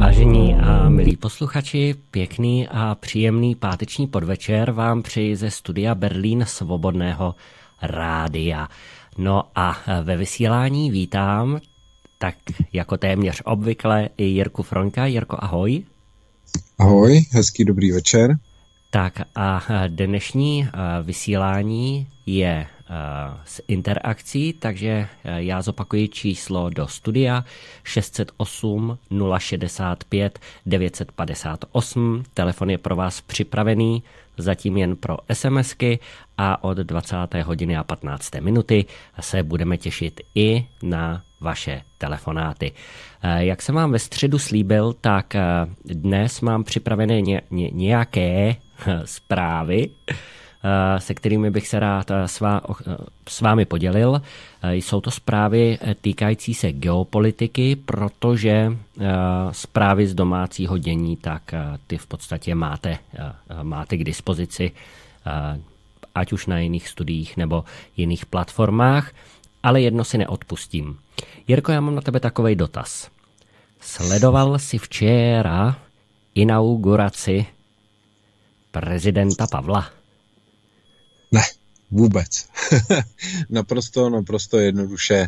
Vážení a milí posluchači, pěkný a příjemný páteční podvečer vám přeji ze studia Berlín Svobodného rádia. No a ve vysílání vítám, tak jako téměř obvykle, i Jirku Froňka. Jirko, ahoj. Ahoj, hezký dobrý večer. Tak a dnešní vysílání je s interakcí, takže já zopakuji číslo do studia 608 065 958. Telefon je pro vás připravený, zatím jen pro SMSky a od 20. hodiny a 15. minuty se budeme těšit i na vaše telefonáty. Jak jsem vám ve středu slíbil, tak dnes mám připravené nějaké zprávy, se kterými bych se rád s vámi podělil. Jsou to zprávy týkající se geopolitiky, protože zprávy z domácího dění, tak ty v podstatě máte k dispozici, ať už na jiných studiích nebo jiných platformách, ale jedno si neodpustím. Jirko, já mám na tebe takovej dotaz. Sledoval jsi včera inauguraci prezidenta Pavla? Ne, vůbec. naprosto jednoduše.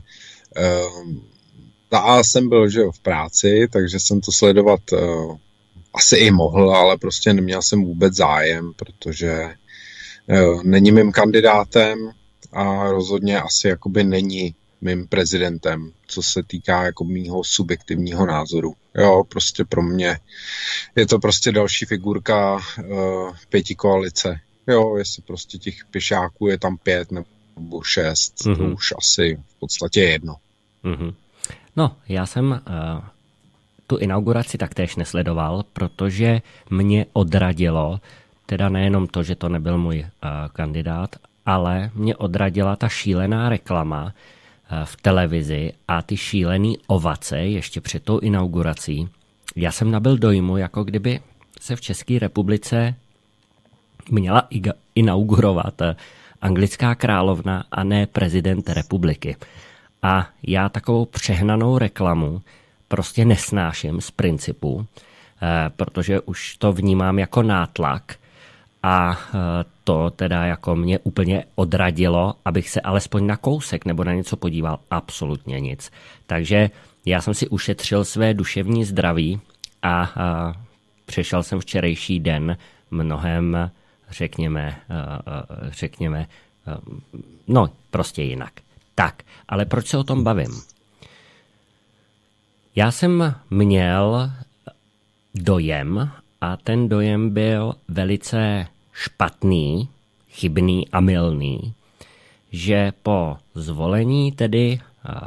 Já jsem byl, v práci, takže jsem to sledovat asi i mohl, ale prostě neměl jsem vůbec zájem, protože není mým kandidátem a rozhodně asi jakoby není mým prezidentem, co se týká jako mýho subjektivního názoru. Jo, prostě pro mě je to prostě další figurka pětikoalice. Jo, jestli prostě těch pěšáků je tam 5 nebo 6, to už asi v podstatě jedno. No, já jsem tu inauguraci taktéž nesledoval, protože mě odradilo, teda nejenom to, že to nebyl můj kandidát, ale mě odradila ta šílená reklama v televizi a ty šílený ovace ještě před tou inaugurací. Já jsem nabyl dojmu, jako kdyby se v České republice měla inaugurovat anglická královna a ne prezident republiky. A já takovou přehnanou reklamu prostě nesnáším z principu, protože už to vnímám jako nátlak a to teda jako mě úplně odradilo, abych se alespoň na kousek nebo na něco podíval, absolutně nic. Takže já jsem si ušetřil své duševní zdraví a přešel jsem včerejší den mnohem, řekněme, no prostě jinak. Tak, ale proč se o tom bavím? Já jsem měl dojem, a ten dojem byl velice špatný, chybný a mylný, že po zvolení tedy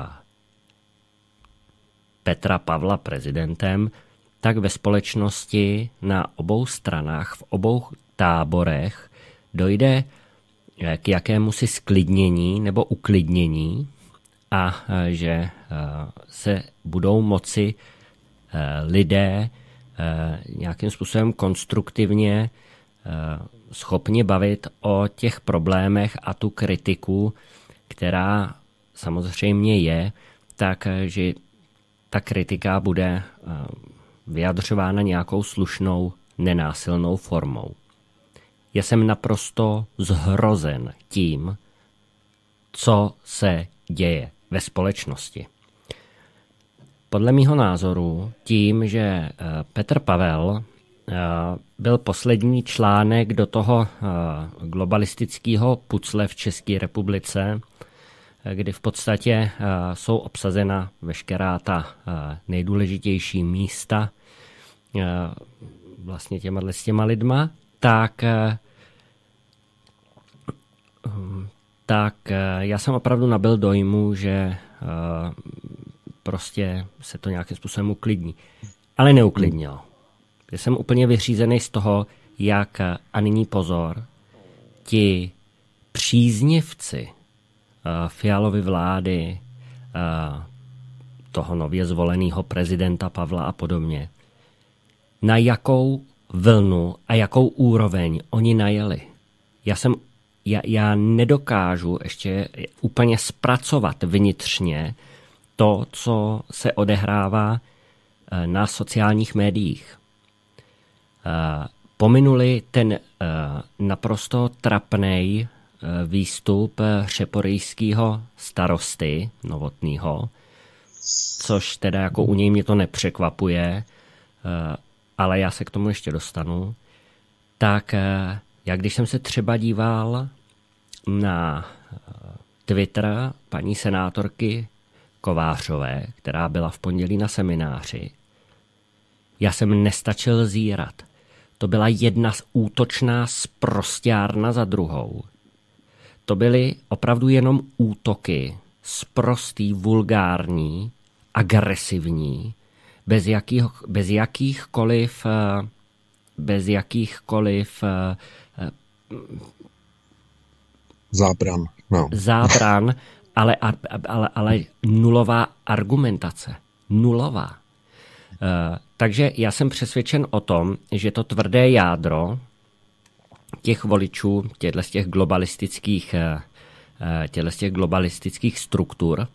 Petra Pavla prezidentem, tak ve společnosti na obou stranách, v obou táborech dojde k jakémusi sklidnění nebo uklidnění a že se budou moci lidé nějakým způsobem konstruktivně schopni bavit o těch problémech a tu kritiku, která samozřejmě je, takže ta kritika bude vyjadřována nějakou slušnou, nenásilnou formou. Já jsem naprosto zhrozen tím, co se děje ve společnosti. Podle mýho názoru tím, že Petr Pavel byl poslední článek do toho globalistického pucle v České republice, kdy v podstatě jsou obsazena veškerá ta nejdůležitější místa vlastně těma lidma, tak já jsem opravdu nabyl dojmu, že prostě se to nějakým způsobem uklidní. Ale neuklidnilo. Já jsem úplně vyřízený z toho, jak, a nyní pozor, ti příznivci Fialovy vlády, toho nově zvoleného prezidenta Pavla a podobně, na jakou vlnu a jakou úroveň oni najeli. Já nedokážu ještě úplně zpracovat vnitřně to, co se odehrává na sociálních médiích pominuli ten naprosto trapnej výstup řeporyjského starosty Novotného, což teda jako u něj mě to nepřekvapuje, ale já se k tomu ještě dostanu, tak jak když jsem se třeba díval na Twitter paní senátorky Kovářové, která byla v pondělí na semináři, já jsem nestačil zírat. To byla jedna z útočná sprosťárna za druhou. To byly opravdu jenom útoky, sprostý, vulgární, agresivní, bez jakýchkoliv zábran, ale nulová argumentace. Nulová. Takže já jsem přesvědčen o tom, že to tvrdé jádro těch voličů, těchto globalistických struktur,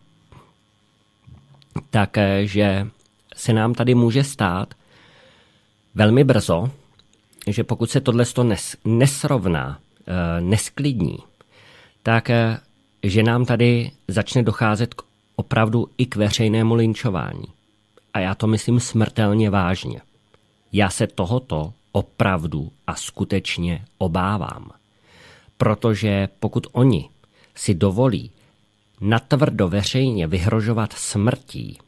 takže se nám tady může stát velmi brzo, že pokud se tohle nesrovná, nesklidní, tak že nám tady začne docházet opravdu i k veřejnému lynčování. A já to myslím smrtelně vážně. Já se tohoto opravdu a skutečně obávám. Protože pokud oni si dovolí natvrdo veřejně vyhrožovat smrtí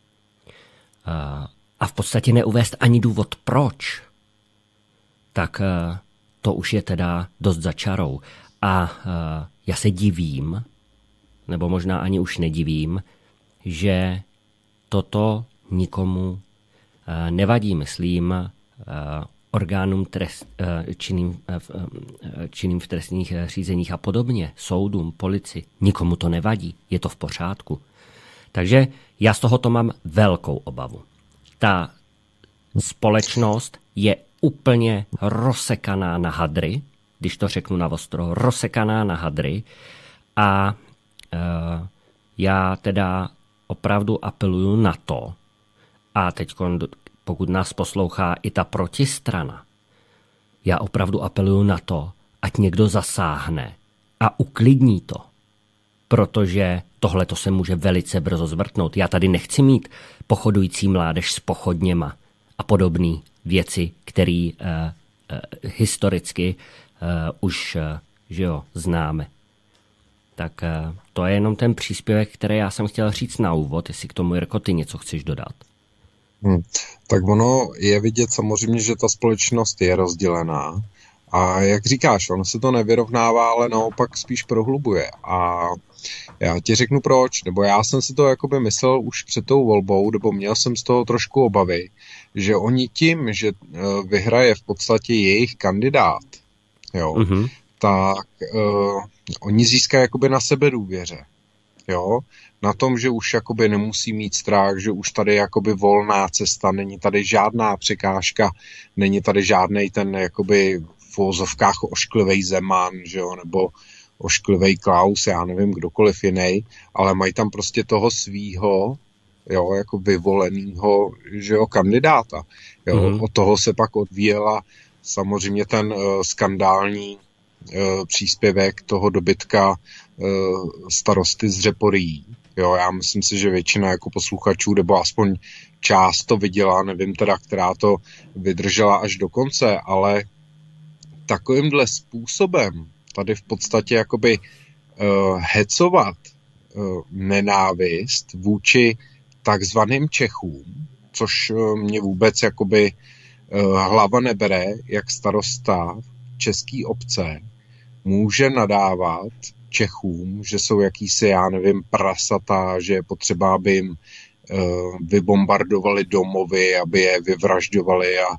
a v podstatě neuvést ani důvod proč, tak to už je teda dost za čarou. A já se divím, nebo možná ani už nedivím, že toto nikomu nevadí, myslím, orgánům činným v trestních řízeních a podobně, soudům, policii. Nikomu to nevadí, je to v pořádku. Takže já z tohoto mám velkou obavu. Ta společnost je úplně rozsekaná na hadry, když to řeknu navostro, rozsekaná na hadry a já teda opravdu apeluju na to, a teď pokud nás poslouchá i ta protistrana, já opravdu apeluju na to, ať někdo zasáhne a uklidní to, protože tohle to se může velice brzo zvrtnout. Já tady nechci mít pochodující mládež s pochodněma a podobné věci, které historicky už známe. Tak to je jenom ten příspěvek, který já jsem chtěl říct na úvod, jestli k tomu, Jirko, ty něco chceš dodat. Tak ono je vidět samozřejmě, že ta společnost je rozdělená a jak říkáš, ono se to nevyrovnává, ale naopak spíš prohlubuje a já ti řeknu proč, nebo já jsem si to jakoby myslel už před tou volbou, nebo měl jsem z toho trošku obavy, že oni tím, že vyhraje v podstatě jejich kandidát, jo, tak oni získají jakoby na sebe důvěře. Jo, na tom, že už jakoby nemusí mít strach, že už tady jakoby volná cesta, není tady žádná překážka, není tady žádnej ten jakoby v uvozovkách ošklivej Zeman, že jo, nebo ošklivej Klaus, já nevím, kdokoliv jiný, ale mají tam prostě toho svýho, jo, jako vyvolenýho, že jo, kandidáta. Jo, od toho se pak odvíjela samozřejmě ten skandální příspěvek toho dobytka starosty z Řeporyjí. Jo, já myslím si, že většina jako posluchačů, nebo aspoň část to viděla, nevím teda, která to vydržela až do konce, ale takovýmhle způsobem tady v podstatě jakoby hecovat nenávist vůči takzvaným Čechům, což mě vůbec jakoby hlava nebere, jak starosta český obce může nadávat Čechům, že jsou jakýsi, já nevím, prasata, že je potřeba, aby jim vybombardovali domovy, aby je vyvražďovali a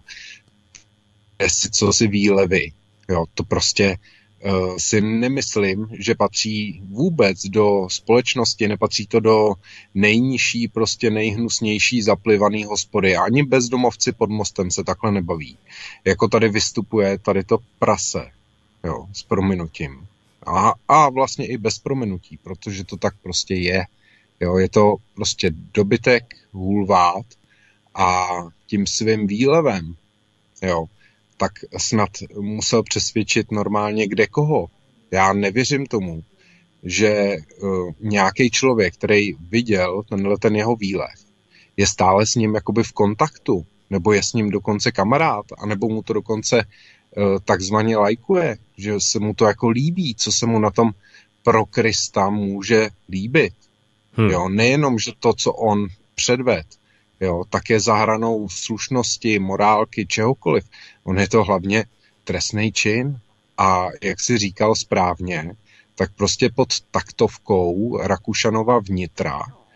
co si výlevy. Jo, to prostě si nemyslím, že patří vůbec do společnosti, nepatří to do nejnižší, prostě nejhnusnější zaplivaný hospody. Ani bezdomovci pod mostem se takhle nebaví. Jako tady vystupuje tady to prase, jo, s prominutím. A vlastně i bez prominutí, protože to tak prostě je. Jo, je to prostě dobytek, hulvát a tím svým výlevem, jo, tak snad musel přesvědčit normálně kde koho. Já nevěřím tomu, že nějaký člověk, který viděl ten jeho výlev, je stále s ním jakoby v kontaktu, nebo je s ním dokonce kamarád, anebo mu to dokonce takzvaně lajkuje, že se mu to jako líbí, co se mu na tom pro Krista může líbit. Jo, nejenom, že to, co on předved, jo, tak je za hranou slušnosti, morálky, čehokoliv. On je to hlavně trestný čin a jak si říkal správně, tak prostě pod taktovkou Rakušanova vnitra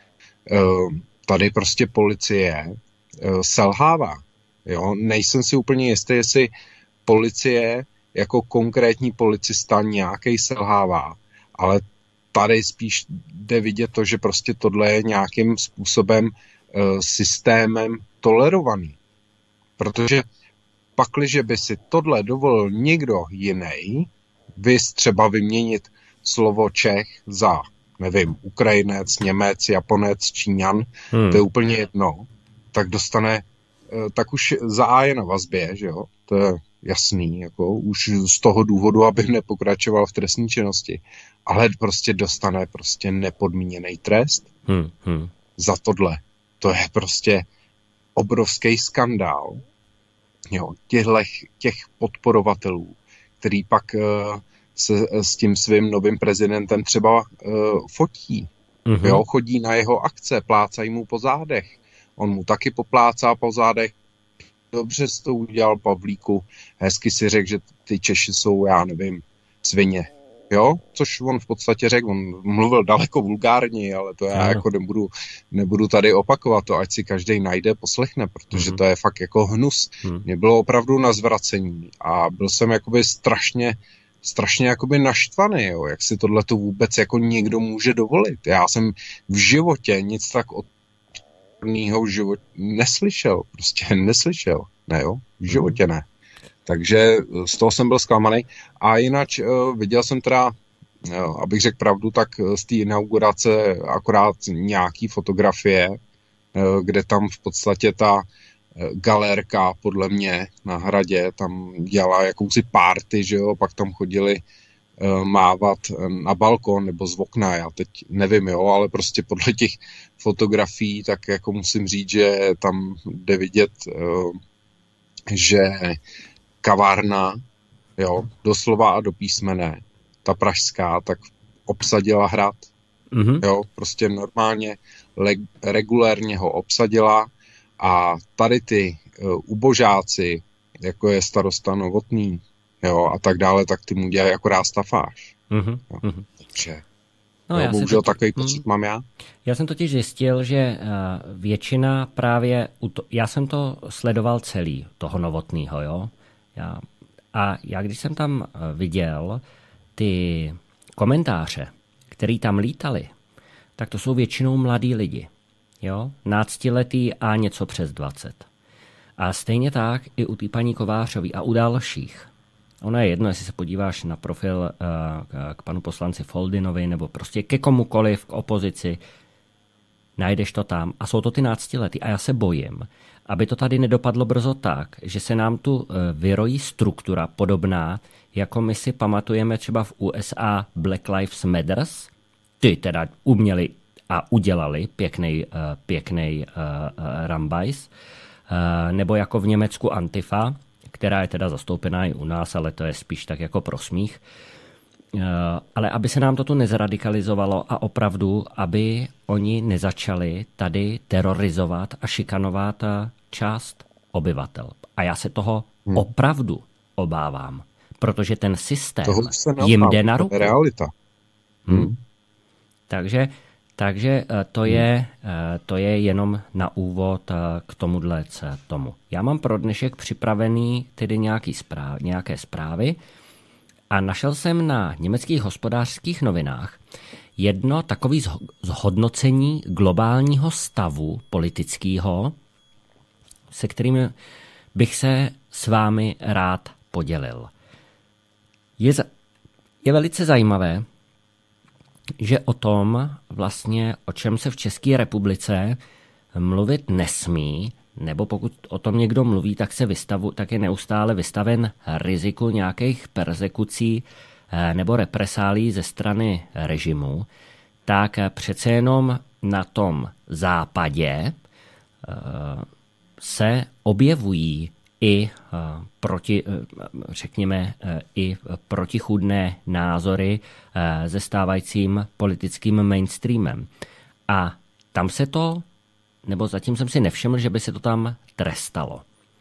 tady prostě policie selhává. Jo? Nejsem si úplně jistý, jestli policie jako konkrétní policista nějaký selhává, ale tady spíš jde vidět to, že prostě tohle je nějakým způsobem systémem tolerovaný. Protože pakliže by si tohle dovolil někdo jiný, vys třeba vyměnit slovo Čech za, nevím, Ukrajinec, Němec, Japonec, Číňan, to je úplně jedno, tak dostane, tak už za A je na vazbě, že jo, to je jasný, jako už z toho důvodu, aby nepokračoval v trestní činnosti, ale prostě dostane prostě nepodmíněný trest za tohle. To je prostě obrovský skandál, jo, těch podporovatelů, který pak se s tím svým novým prezidentem třeba fotí. Jo, chodí na jeho akce, plácají mu po zádech. On mu taky poplácá po zádech. Dobře jsi to udělal, Pavlíku. Hezky si řekl, že ty Češi jsou, já nevím, svině. Jo, což on v podstatě řekl, on mluvil daleko vulgárněji, ale to já jako nebudu tady opakovat to, ať si každý najde, poslechne, protože to je fakt jako hnus. Mě bylo opravdu na zvracení a byl jsem jakoby strašně jakoby naštvaný, jo, jak si tohleto vůbec jako někdo může dovolit. Já jsem v životě nic tak odporného neslyšel, ne jo, v životě ne. Takže z toho jsem byl zklamaný. A jinak viděl jsem teda, abych řekl pravdu, tak z té inaugurace akorát nějaký fotografie, kde tam v podstatě ta galérka podle mě na hradě tam dělala jakousi party, že jo, pak tam chodili mávat na balkon nebo z okna, já teď nevím, jo, ale prostě podle těch fotografií, tak jako musím říct, že tam jde vidět, že kavárna, jo, doslova a do písmene, ta pražská, tak obsadila hrad, jo, prostě normálně, regulérně ho obsadila a tady ty ubožáci, jako je starosta Novotný, jo, a tak dále, tak ty mu dělají akorát stafáž. Takže no, bohužel takový pocit mám já. Já jsem totiž zjistil, že většina právě, já jsem to sledoval celý, toho Novotnýho, jo, já když jsem tam viděl ty komentáře, který tam lítali, tak to jsou většinou mladí lidi, jo, 12letý a něco přes 20. A stejně tak i u té paní Kovářové a u dalších. Ono je jedno, jestli se podíváš na profil k panu poslanci Foldinovi nebo prostě ke komukoliv, k opozici, najdeš to tam a jsou to ty 12letý a já se bojím, aby to tady nedopadlo brzo tak, že se nám tu vyrojí struktura podobná, jako my si pamatujeme třeba v USA Black Lives Matters, ty teda uměli a udělali pěknej rambajs, nebo jako v Německu Antifa, která je teda zastoupená i u nás, ale to je spíš tak jako prosmích. Ale aby se nám to tu nezradikalizovalo a opravdu, aby oni nezačali tady terorizovat a šikanovat část obyvatel. A já se toho opravdu obávám, protože ten systém jim jde na ruku. To je realita. Takže to je jenom na úvod k tomuhle tomu. Já mám pro dnešek připravený tedy nějaké zprávy a našel jsem na německých hospodářských novinách jedno takové zhodnocení globálního stavu politického, se kterým bych se s vámi rád podělil. Je velice zajímavé, že o tom vlastně, o čem se v České republice mluvit nesmí, nebo pokud o tom někdo mluví, tak je neustále vystaven riziku nějakých perzekucí nebo represálí ze strany režimu, tak přece jenom na tom západě se objevují i i protichůdné názory se stávajícím politickým mainstreamem. A tam se to, nebo zatím jsem si nevšiml, že by se to tam trestalo.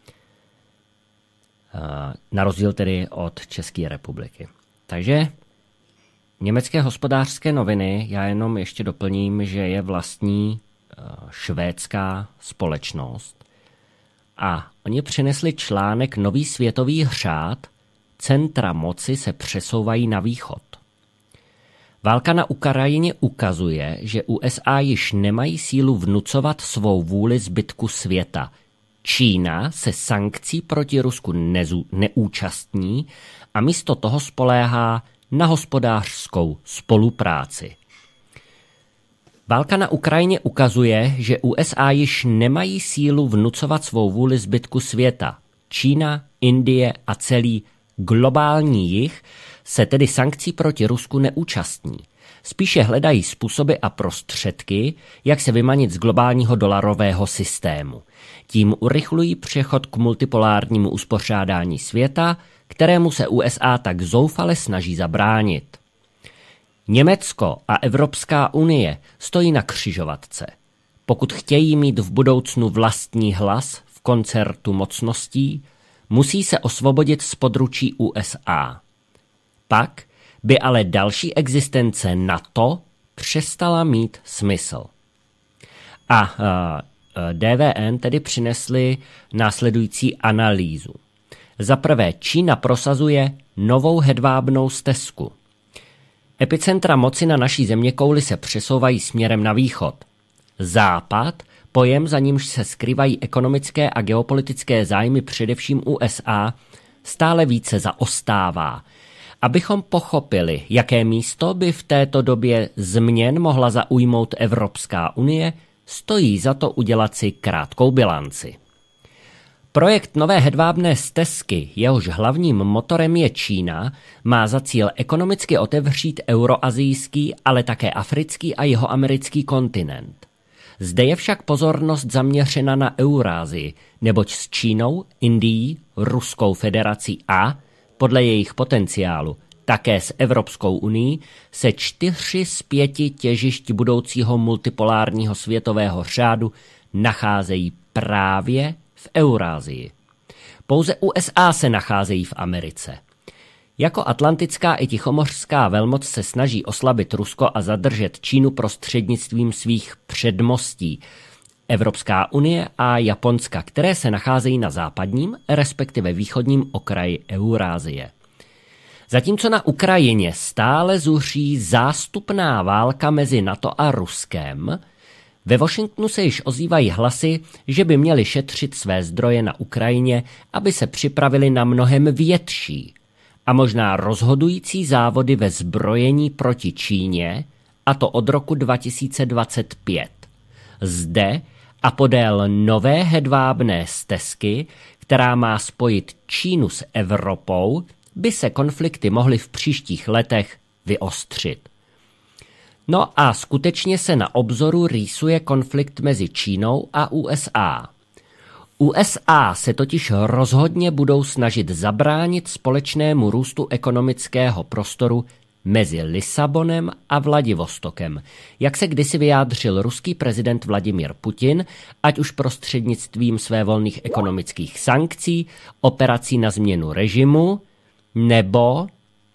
Na rozdíl tedy od České republiky. Takže německé hospodářské noviny, já jenom ještě doplním, že je vlastní švédská společnost a oni přinesli článek Nový světový řád, centra moci se přesouvají na východ. Válka na Ukrajině ukazuje, že USA již nemají sílu vnucovat svou vůli zbytku světa. Čína se sankcí proti Rusku neúčastní a místo toho spoléhá na hospodářskou spolupráci. Válka na Ukrajině ukazuje, že USA již nemají sílu vnucovat svou vůli zbytku světa. Čína, Indie a celý globální jih se tedy sankcí proti Rusku neúčastní. Spíše hledají způsoby a prostředky, jak se vymanit z globálního dolarového systému. Tím urychlují přechod k multipolárnímu uspořádání světa, kterému se USA tak zoufale snaží zabránit. Německo a Evropská unie stojí na křižovatce. Pokud chtějí mít v budoucnu vlastní hlas v koncertu mocností, musí se osvobodit z područí USA. Pak by ale další existence NATO přestala mít smysl. A DVN tedy přinesli následující analýzu. Za prvé, Čína prosazuje novou hedvábnou stezku. Epicentra moci na naší zeměkouli se přesouvají směrem na východ. Západ, pojem, za nímž se skrývají ekonomické a geopolitické zájmy především USA, stále více zaostává. Abychom pochopili, jaké místo by v této době změn mohla zaujmout Evropská unie, stojí za to udělat si krátkou bilanci. Projekt nové hedvábné stezky, jehož hlavním motorem je Čína, má za cíl ekonomicky otevřít euroazijský, ale také africký a jihoamerický kontinent. Zde je však pozornost zaměřena na Eurázii, neboť s Čínou, Indií, Ruskou federací a, podle jejich potenciálu, také s Evropskou unií se 4 z 5 těžišť budoucího multipolárního světového řádu nacházejí právě v Eurázii. Pouze USA se nacházejí v Americe. Jako atlantická i tichomořská velmoc se snaží oslabit Rusko a zadržet Čínu prostřednictvím svých předmostí. Evropská unie a Japonska, které se nacházejí na západním, respektive východním okraji Eurázie. Zatímco na Ukrajině stále zuří zástupná válka mezi NATO a Ruskem, ve Washingtonu se již ozývají hlasy, že by měli šetřit své zdroje na Ukrajině, aby se připravili na mnohem větší a možná rozhodující závody ve zbrojení proti Číně, a to od roku 2025. Zde a podél nové hedvábné stezky, která má spojit Čínu s Evropou, by se konflikty mohly v příštích letech vyostřit. No a skutečně se na obzoru rýsuje konflikt mezi Čínou a USA. USA se totiž rozhodně budou snažit zabránit společnému růstu ekonomického prostoru mezi Lisabonem a Vladivostokem, jak se kdysi vyjádřil ruský prezident Vladimír Putin, ať už prostřednictvím svévolných ekonomických sankcí, operací na změnu režimu, nebo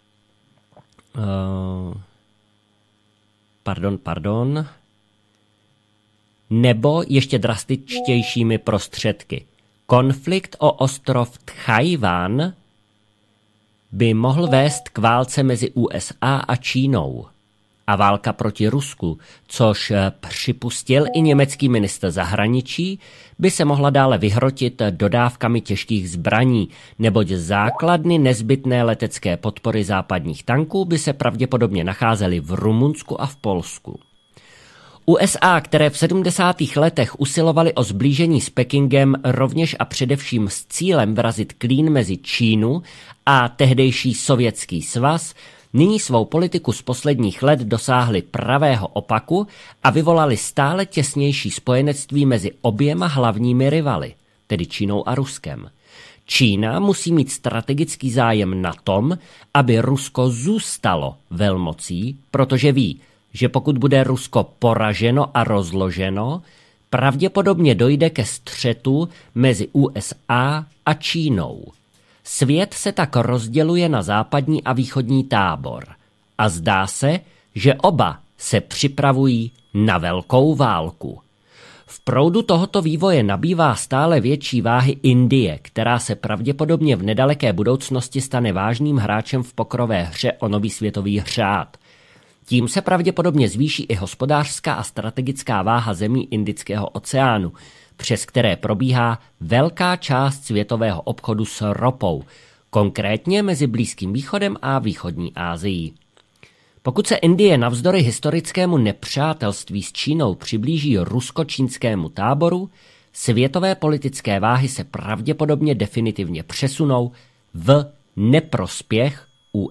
nebo ještě drastičtějšími prostředky. Konflikt o ostrov Tchaj-wan by mohl vést k válce mezi USA a Čínou a válka proti Rusku, což připustil i německý ministr zahraničí, by se mohla dále vyhrotit dodávkami těžkých zbraní, neboť základny nezbytné letecké podpory západních tanků by se pravděpodobně nacházely v Rumunsku a v Polsku. USA, které v 70. letech usilovaly o zblížení s Pekingem rovněž a především s cílem vrazit klín mezi Čínu a tehdejší Sovětský svaz, nyní svou politiku z posledních let dosáhly pravého opaku a vyvolali stále těsnější spojenectví mezi oběma hlavními rivaly, tedy Čínou a Ruskem. Čína musí mít strategický zájem na tom, aby Rusko zůstalo velmocí, protože ví, že pokud bude Rusko poraženo a rozloženo, pravděpodobně dojde ke střetu mezi USA a Čínou. Svět se tak rozděluje na západní a východní tábor a zdá se, že oba se připravují na velkou válku. V proudu tohoto vývoje nabývá stále větší váhy Indie, která se pravděpodobně v nedaleké budoucnosti stane vážným hráčem v pokrové hře o nový světový řád. Tím se pravděpodobně zvýší i hospodářská a strategická váha zemí Indického oceánu, přes které probíhá velká část světového obchodu s ropou, konkrétně mezi Blízkým východem a východní Asií. Pokud se Indie navzdory historickému nepřátelství s Čínou přiblíží rusko-čínskému táboru, světové politické váhy se pravděpodobně definitivně přesunou v neprospěch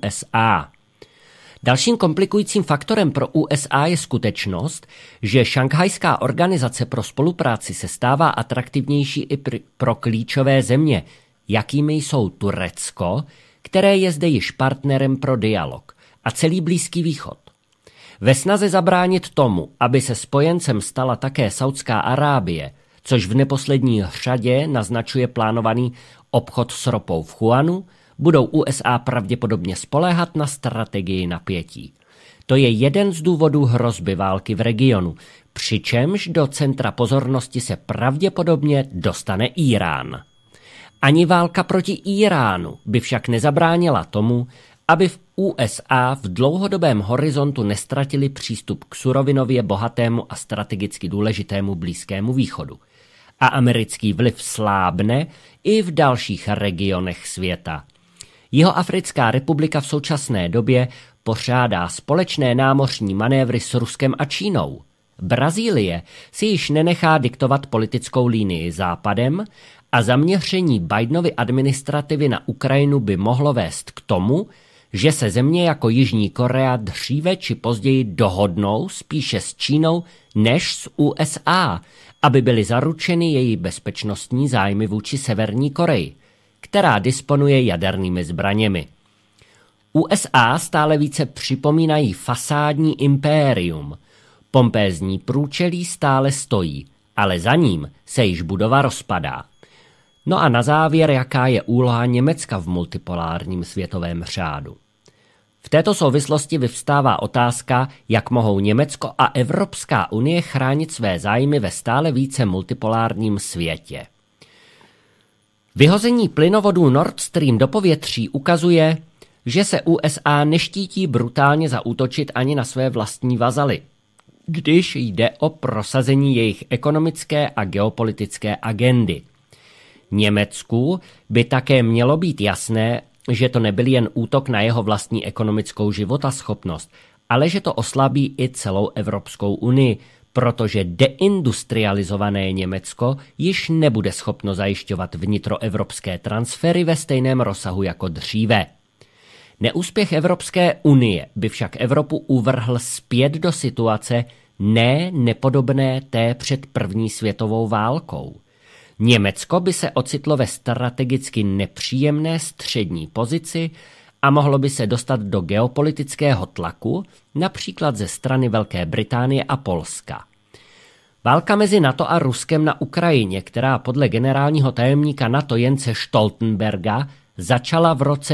USA. Dalším komplikujícím faktorem pro USA je skutečnost, že Šanghajská organizace pro spolupráci se stává atraktivnější i pro klíčové země, jakými jsou Turecko, které je zde již partnerem pro dialog, a celý Blízký východ. Ve snaze zabránit tomu, aby se spojencem stala také Saudská Arábie, což v neposlední řadě naznačuje plánovaný obchod s ropou v Chuanu, budou USA pravděpodobně spoléhat na strategii napětí. To je jeden z důvodů hrozby války v regionu, přičemž do centra pozornosti se pravděpodobně dostane Irán. Ani válka proti Iránu by však nezabránila tomu, aby v USA v dlouhodobém horizontu nestratili přístup k surovinově bohatému a strategicky důležitému Blízkému východu. A americký vliv slábne i v dalších regionech světa. Jihoafrická republika v současné době pořádá společné námořní manévry s Ruskem a Čínou. Brazílie si již nenechá diktovat politickou linii Západem a zaměření Bidenovy administrativy na Ukrajinu by mohlo vést k tomu, že se země jako Jižní Korea dříve či později dohodnou spíše s Čínou než s USA, aby byly zaručeny její bezpečnostní zájmy vůči Severní Koreji, která disponuje jadernými zbraněmi. USA stále více připomínají fasádní impérium. Pompézní průčelí stále stojí, ale za ním se již budova rozpadá. No a na závěr, jaká je úloha Německa v multipolárním světovém řádu. V této souvislosti vyvstává otázka, jak mohou Německo a Evropská unie chránit své zájmy ve stále více multipolárním světě. Vyhození plynovodů Nord Stream do povětří ukazuje, že se USA neštítí brutálně zaútočit ani na své vlastní vazaly, když jde o prosazení jejich ekonomické a geopolitické agendy. Německu by také mělo být jasné, že to nebyl jen útok na jeho vlastní ekonomickou životaschopnost, ale že to oslabí i celou Evropskou unii, protože deindustrializované Německo již nebude schopno zajišťovat vnitroevropské transfery ve stejném rozsahu jako dříve. Neúspěch Evropské unie by však Evropu uvrhl zpět do situace nepodobné té před první světovou válkou. Německo by se ocitlo ve strategicky nepříjemné střední pozici a mohlo by se dostat do geopolitického tlaku, například ze strany Velké Británie a Polska. Válka mezi NATO a Ruskem na Ukrajině, která podle generálního tajemníka NATO Jense Stoltenberga začala v roce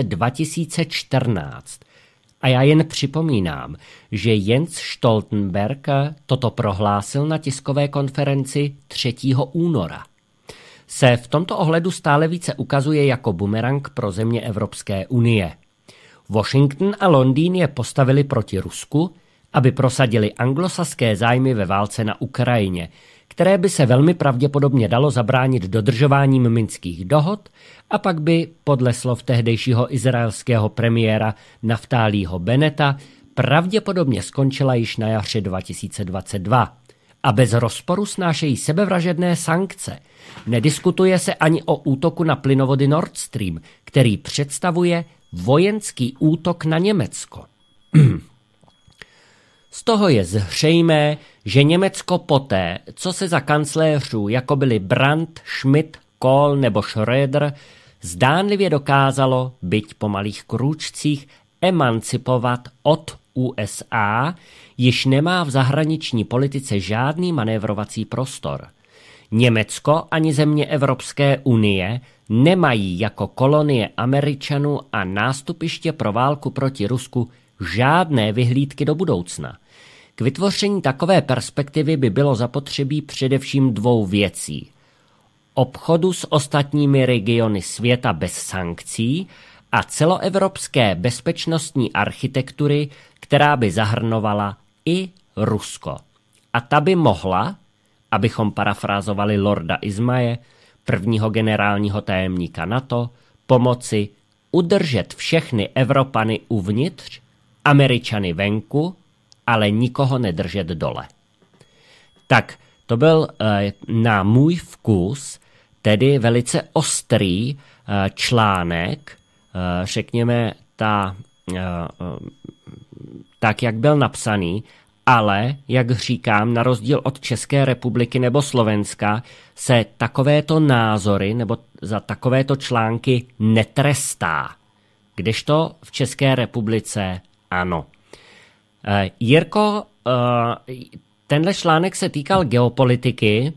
2014. A já jen připomínám, že Jens Stoltenberg toto prohlásil na tiskové konferenci 3. února. Se v tomto ohledu stále více ukazuje jako bumerang pro země Evropské unie. Washington a Londýn je postavili proti Rusku, aby prosadili anglosaské zájmy ve válce na Ukrajině, které by se velmi pravděpodobně dalo zabránit dodržováním minských dohod a pak by, podle slov tehdejšího izraelského premiéra Naftálího Beneta, pravděpodobně skončila již na jaře 2022. a bez rozporu snášejí sebevražedné sankce. Nediskutuje se ani o útoku na plynovody Nord Stream, který představuje vojenský útok na Německo. Z toho je zřejmé, že Německo poté, co se za kancléřů jako byli Brandt, Schmidt, Kohl nebo Schröder, zdánlivě dokázalo, byť po malých krůčcích, emancipovat od USA, již nemá v zahraniční politice žádný manévrovací prostor. Německo ani země Evropské unie nemají jako kolonie Američanů a nástupiště pro válku proti Rusku žádné vyhlídky do budoucna. K vytvoření takové perspektivy by bylo zapotřebí především dvou věcí. Obchodu s ostatními regiony světa bez sankcí a celoevropské bezpečnostní architektury, která by zahrnovala i Rusko. A ta by mohla, abychom parafrázovali Lorda Ismaye, prvního generálního tajemníka NATO, pomoci udržet všechny Evropany uvnitř, Američany venku, ale nikoho nedržet dole. Tak to byl na můj vkus tedy velice ostrý článek, řekněme tak, jak byl napsaný, ale, jak říkám, na rozdíl od České republiky nebo Slovenska se takovéto názory nebo za takovéto články netrestá, kdežto v České republice ano. Jirko, tenhle článek se týkal geopolitiky.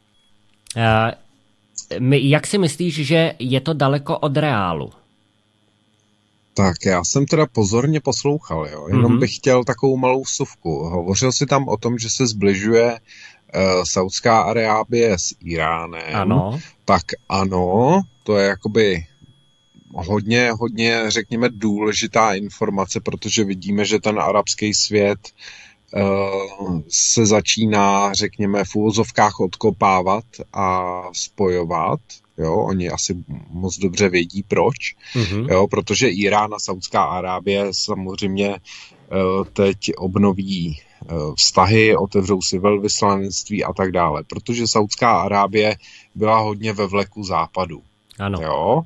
Jak si myslíš, že je to daleko od reálu? Tak já jsem teda pozorně poslouchal, jo. Jenom bych chtěl takovou malou vsuvku. Hovořil jsi tam o tom, že se zbližuje Saudská Arábie s Iránem. Ano. Tak ano, to je jakoby hodně, řekněme, důležitá informace, protože vidíme, že ten arabský svět se začíná, řekněme, v úvozovkách odkopávat a spojovat. Jo, oni asi moc dobře vědí proč, jo, protože Irán a Saudská Arábie samozřejmě teď obnoví vztahy, otevřou si velvyslanectví a tak dále, protože Saudská Arábie byla hodně ve vleku západu. Ano. Jo,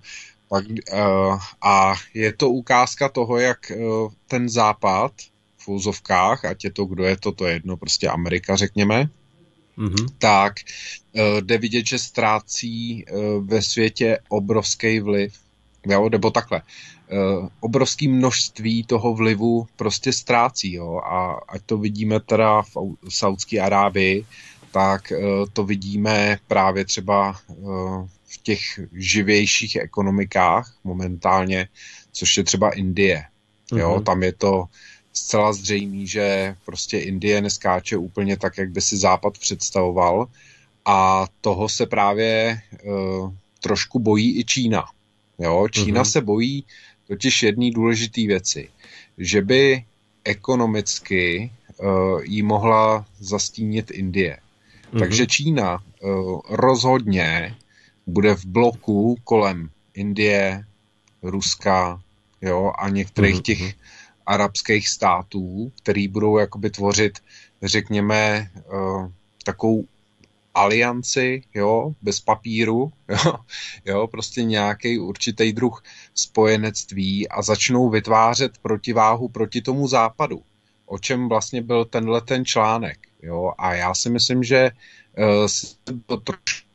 a je to ukázka toho, jak ten západ v úzovkách, ať je to kdo je to je jedno, prostě Amerika řekněme, tak jde vidět, že ztrácí ve světě obrovský vliv. Jo? Nebo takhle. Obrovské množství toho vlivu prostě ztrácí. Jo? A ať to vidíme teda v Saudské Arábii, tak to vidíme právě třeba v těch živějších ekonomikách momentálně, což je třeba Indie. Jo? Tam je to zcela zřejmý, že prostě Indie neskáče úplně tak, jak by si Západ představoval, a toho se právě trošku bojí i Čína. Jo? Čína se bojí totiž jedné důležité věci, že by ekonomicky jí mohla zastínit Indie. Takže Čína rozhodně bude v bloku kolem Indie, Ruska, jo, a některých těch arabských států, který budou jakoby tvořit, řekněme, takovou alianci, jo, bez papíru, jo, prostě nějaký určitý druh spojenectví a začnou vytvářet protiváhu proti tomu západu, o čem vlastně byl tenhle ten článek, jo, a já si myslím, že to trošku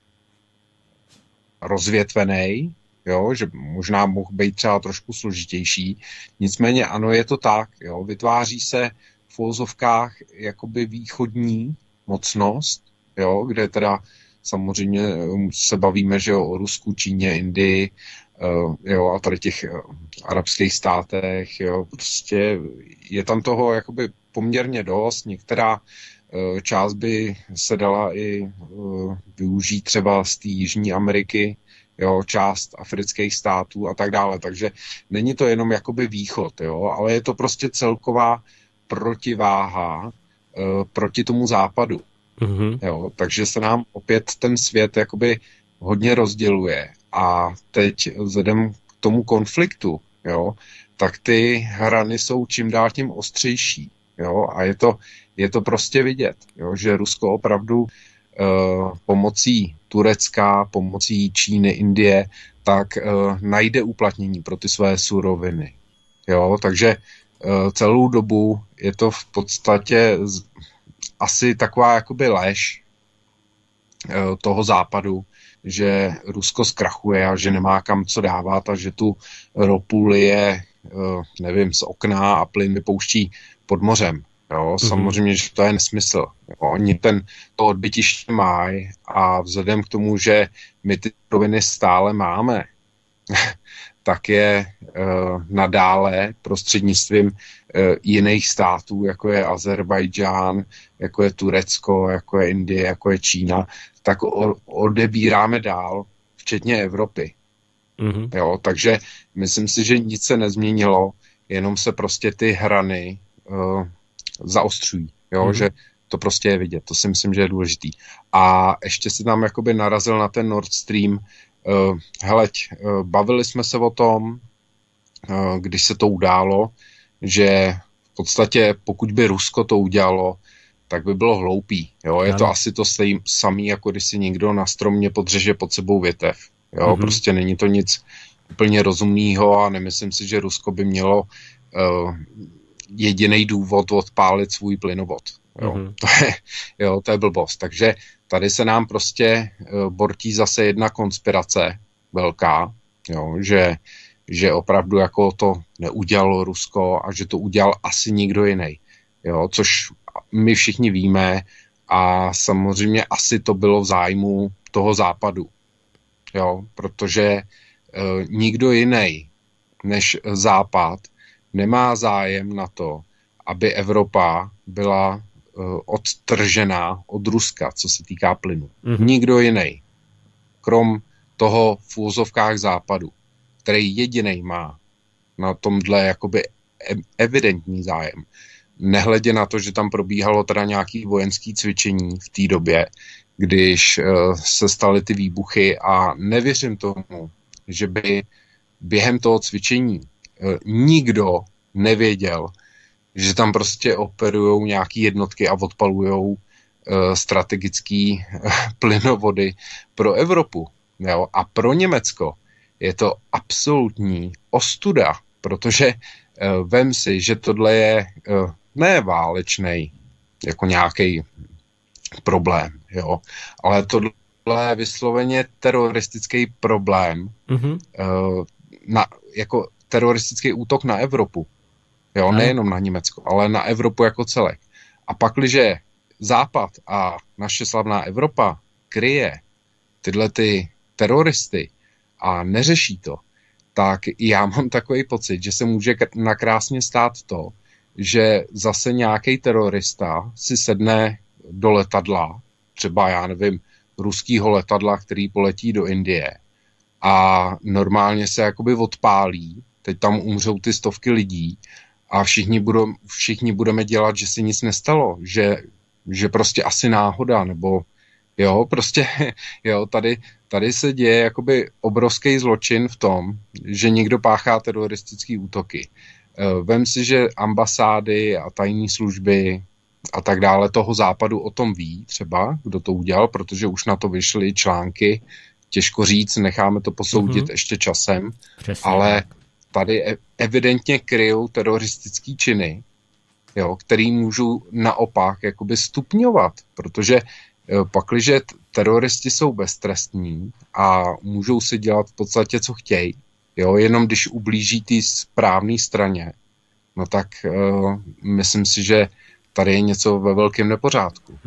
rozvětvený, jo, že možná mohl být třeba trošku složitější, nicméně ano, je to tak, jo, vytváří se v uvozovkách jakoby východní mocnost, jo, kde teda samozřejmě se bavíme, že jo, o Rusku, Číně, Indii, jo, a tady těch arabských státech, jo, prostě je tam toho jakoby poměrně dost, některá část by se dala i využít třeba z té Jižní Ameriky, jo, část afrických států a tak dále, takže není to jenom jakoby východ, jo, ale je to prostě celková protiváha proti tomu západu. Jo, takže se nám opět ten svět jakoby hodně rozděluje a teď vzhledem k tomu konfliktu, jo, tak ty hrany jsou čím dál tím ostřejší, jo, a je to je to prostě vidět, jo, že Rusko opravdu pomocí Turecka, pomocí Číny, Indie, tak najde uplatnění pro ty své suroviny. Jo, takže celou dobu je to v podstatě asi taková jakoby lež toho západu, že Rusko zkrachuje a že nemá kam co dávat a že tu ropu lije, nevím, z okna a plyn vypouští pod mořem. Jo, samozřejmě, že to je nesmysl. Jo, oni to odbytiště mají a vzhledem k tomu, že my ty roviny stále máme, tak je nadále prostřednictvím jiných států, jako je Azerbajdžán, jako je Turecko, jako je Indie, jako je Čína, tak odebíráme dál, včetně Evropy. Jo, takže myslím si, že nic se nezměnilo, jenom se prostě ty hrany zaostřují, jo, že to prostě je vidět, to si myslím, že je důležitý. A ještě si tam jakoby narazil na ten Nord Stream. Heleď, bavili jsme se o tom, když se to událo, že v podstatě pokud by Rusko to udělalo, tak by bylo hloupý. Jo? Je to asi to samé, jako když si někdo na stromě podřeže pod sebou větev. Jo? Prostě není to nic úplně rozumného a nemyslím si, že Rusko by mělo jediný důvod odpálit svůj plynovod. Jo? To je blbost. Takže tady se nám prostě bortí zase jedna konspirace velká, jo? Že opravdu jako to neudělalo Rusko a že to udělal asi nikdo jiný. Jo? Což my všichni víme a samozřejmě asi to bylo v zájmu toho západu. Jo? Protože nikdo jiný než západ nemá zájem na to, aby Evropa byla odtržená od Ruska, co se týká plynu. Nikdo jiný, krom toho v úvozovkách západu, který jedinej má na tomhle jakoby evidentní zájem. Nehledě na to, že tam probíhalo teda nějaké vojenské cvičení v té době, když se staly ty výbuchy a nevěřím tomu, že by během toho cvičení nikdo nevěděl, že tam prostě operujou nějaké jednotky a odpalujou strategický plynovody pro Evropu. Jo? A pro Německo je to absolutní ostuda, protože vem si, že tohle je ne válečnej, jako nějaký problém, jo? Ale tohle je vysloveně teroristický problém, jako teroristický útok na Evropu. Jo, nejenom na Německo, ale na Evropu jako celek. A pakliže Západ a naše slavná Evropa kryje tyhle ty teroristy a neřeší to, tak já mám takový pocit, že se může nakrásně stát to, že zase nějaký terorista si sedne do letadla, třeba já nevím, ruskýho letadla, který poletí do Indie a normálně se jakoby odpálí, teď tam umřou ty stovky lidí a všichni budeme dělat, že se nic nestalo, že prostě asi náhoda, nebo jo, prostě jo, tady se děje jakoby obrovský zločin v tom, že někdo páchá teroristický útoky. Vem si, že ambasády a tajné služby a tak dále toho západu o tom ví třeba, kdo to udělal, protože už na to vyšly články, těžko říct, necháme to posoudit ještě časem, přesně. Ale tady evidentně kryjou teroristické činy, jo, který můžou naopak jakoby stupňovat, protože pakliže teroristi jsou beztrestní a můžou si dělat v podstatě, co chtějí, jo, jenom když ublíží té správné straně, no tak myslím si, že tady je něco ve velkém nepořádku.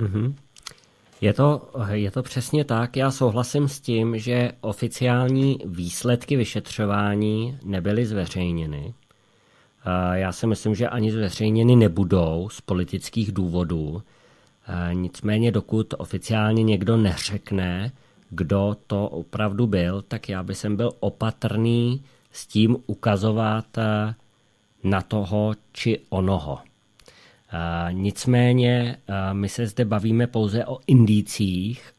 Je to přesně tak. Já souhlasím s tím, že oficiální výsledky vyšetřování nebyly zveřejněny. Já si myslím, že ani zveřejněny nebudou z politických důvodů. Nicméně dokud oficiálně někdo neřekne, kdo to opravdu byl, tak já bych byl opatrný s tím ukazovat na toho či onoho. Nicméně my se zde bavíme pouze o indiciích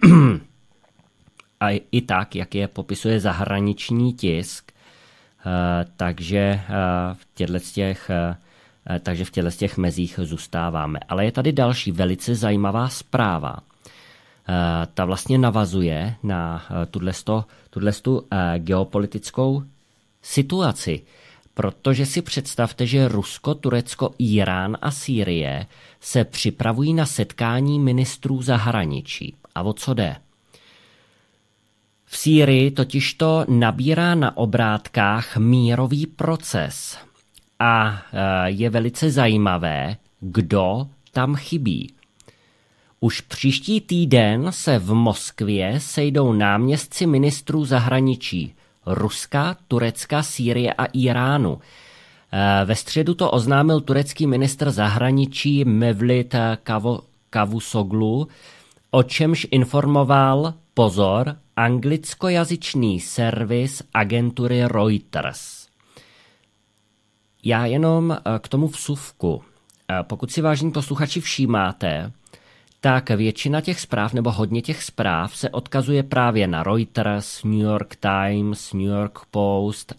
a i tak, jak je popisuje zahraniční tisk, takže v těchto takže v těch mezích zůstáváme. Ale je tady další velice zajímavá zpráva. Ta vlastně navazuje na tuto geopolitickou situaci. Protože si představte, že Rusko, Turecko, Irán a Sýrie se připravují na setkání ministrů zahraničí. A o co jde? V Sýrii totižto nabírá na obrátkách mírový proces. A je velice zajímavé, kdo tam chybí. Už příští týden se v Moskvě sejdou náměstci ministrů zahraničí Ruska, Turecka, Sýrie a Iránu. Ve středu to oznámil turecký ministr zahraničí Mevlut Cavusoglu, o čemž informoval, pozor, anglickojazyčný servis agentury Reuters. Já jenom k tomu vsuvku. Pokud si, vážení posluchači, všímáte, tak většina těch zpráv nebo hodně těch zpráv se odkazuje právě na Reuters, New York Times, New York Post,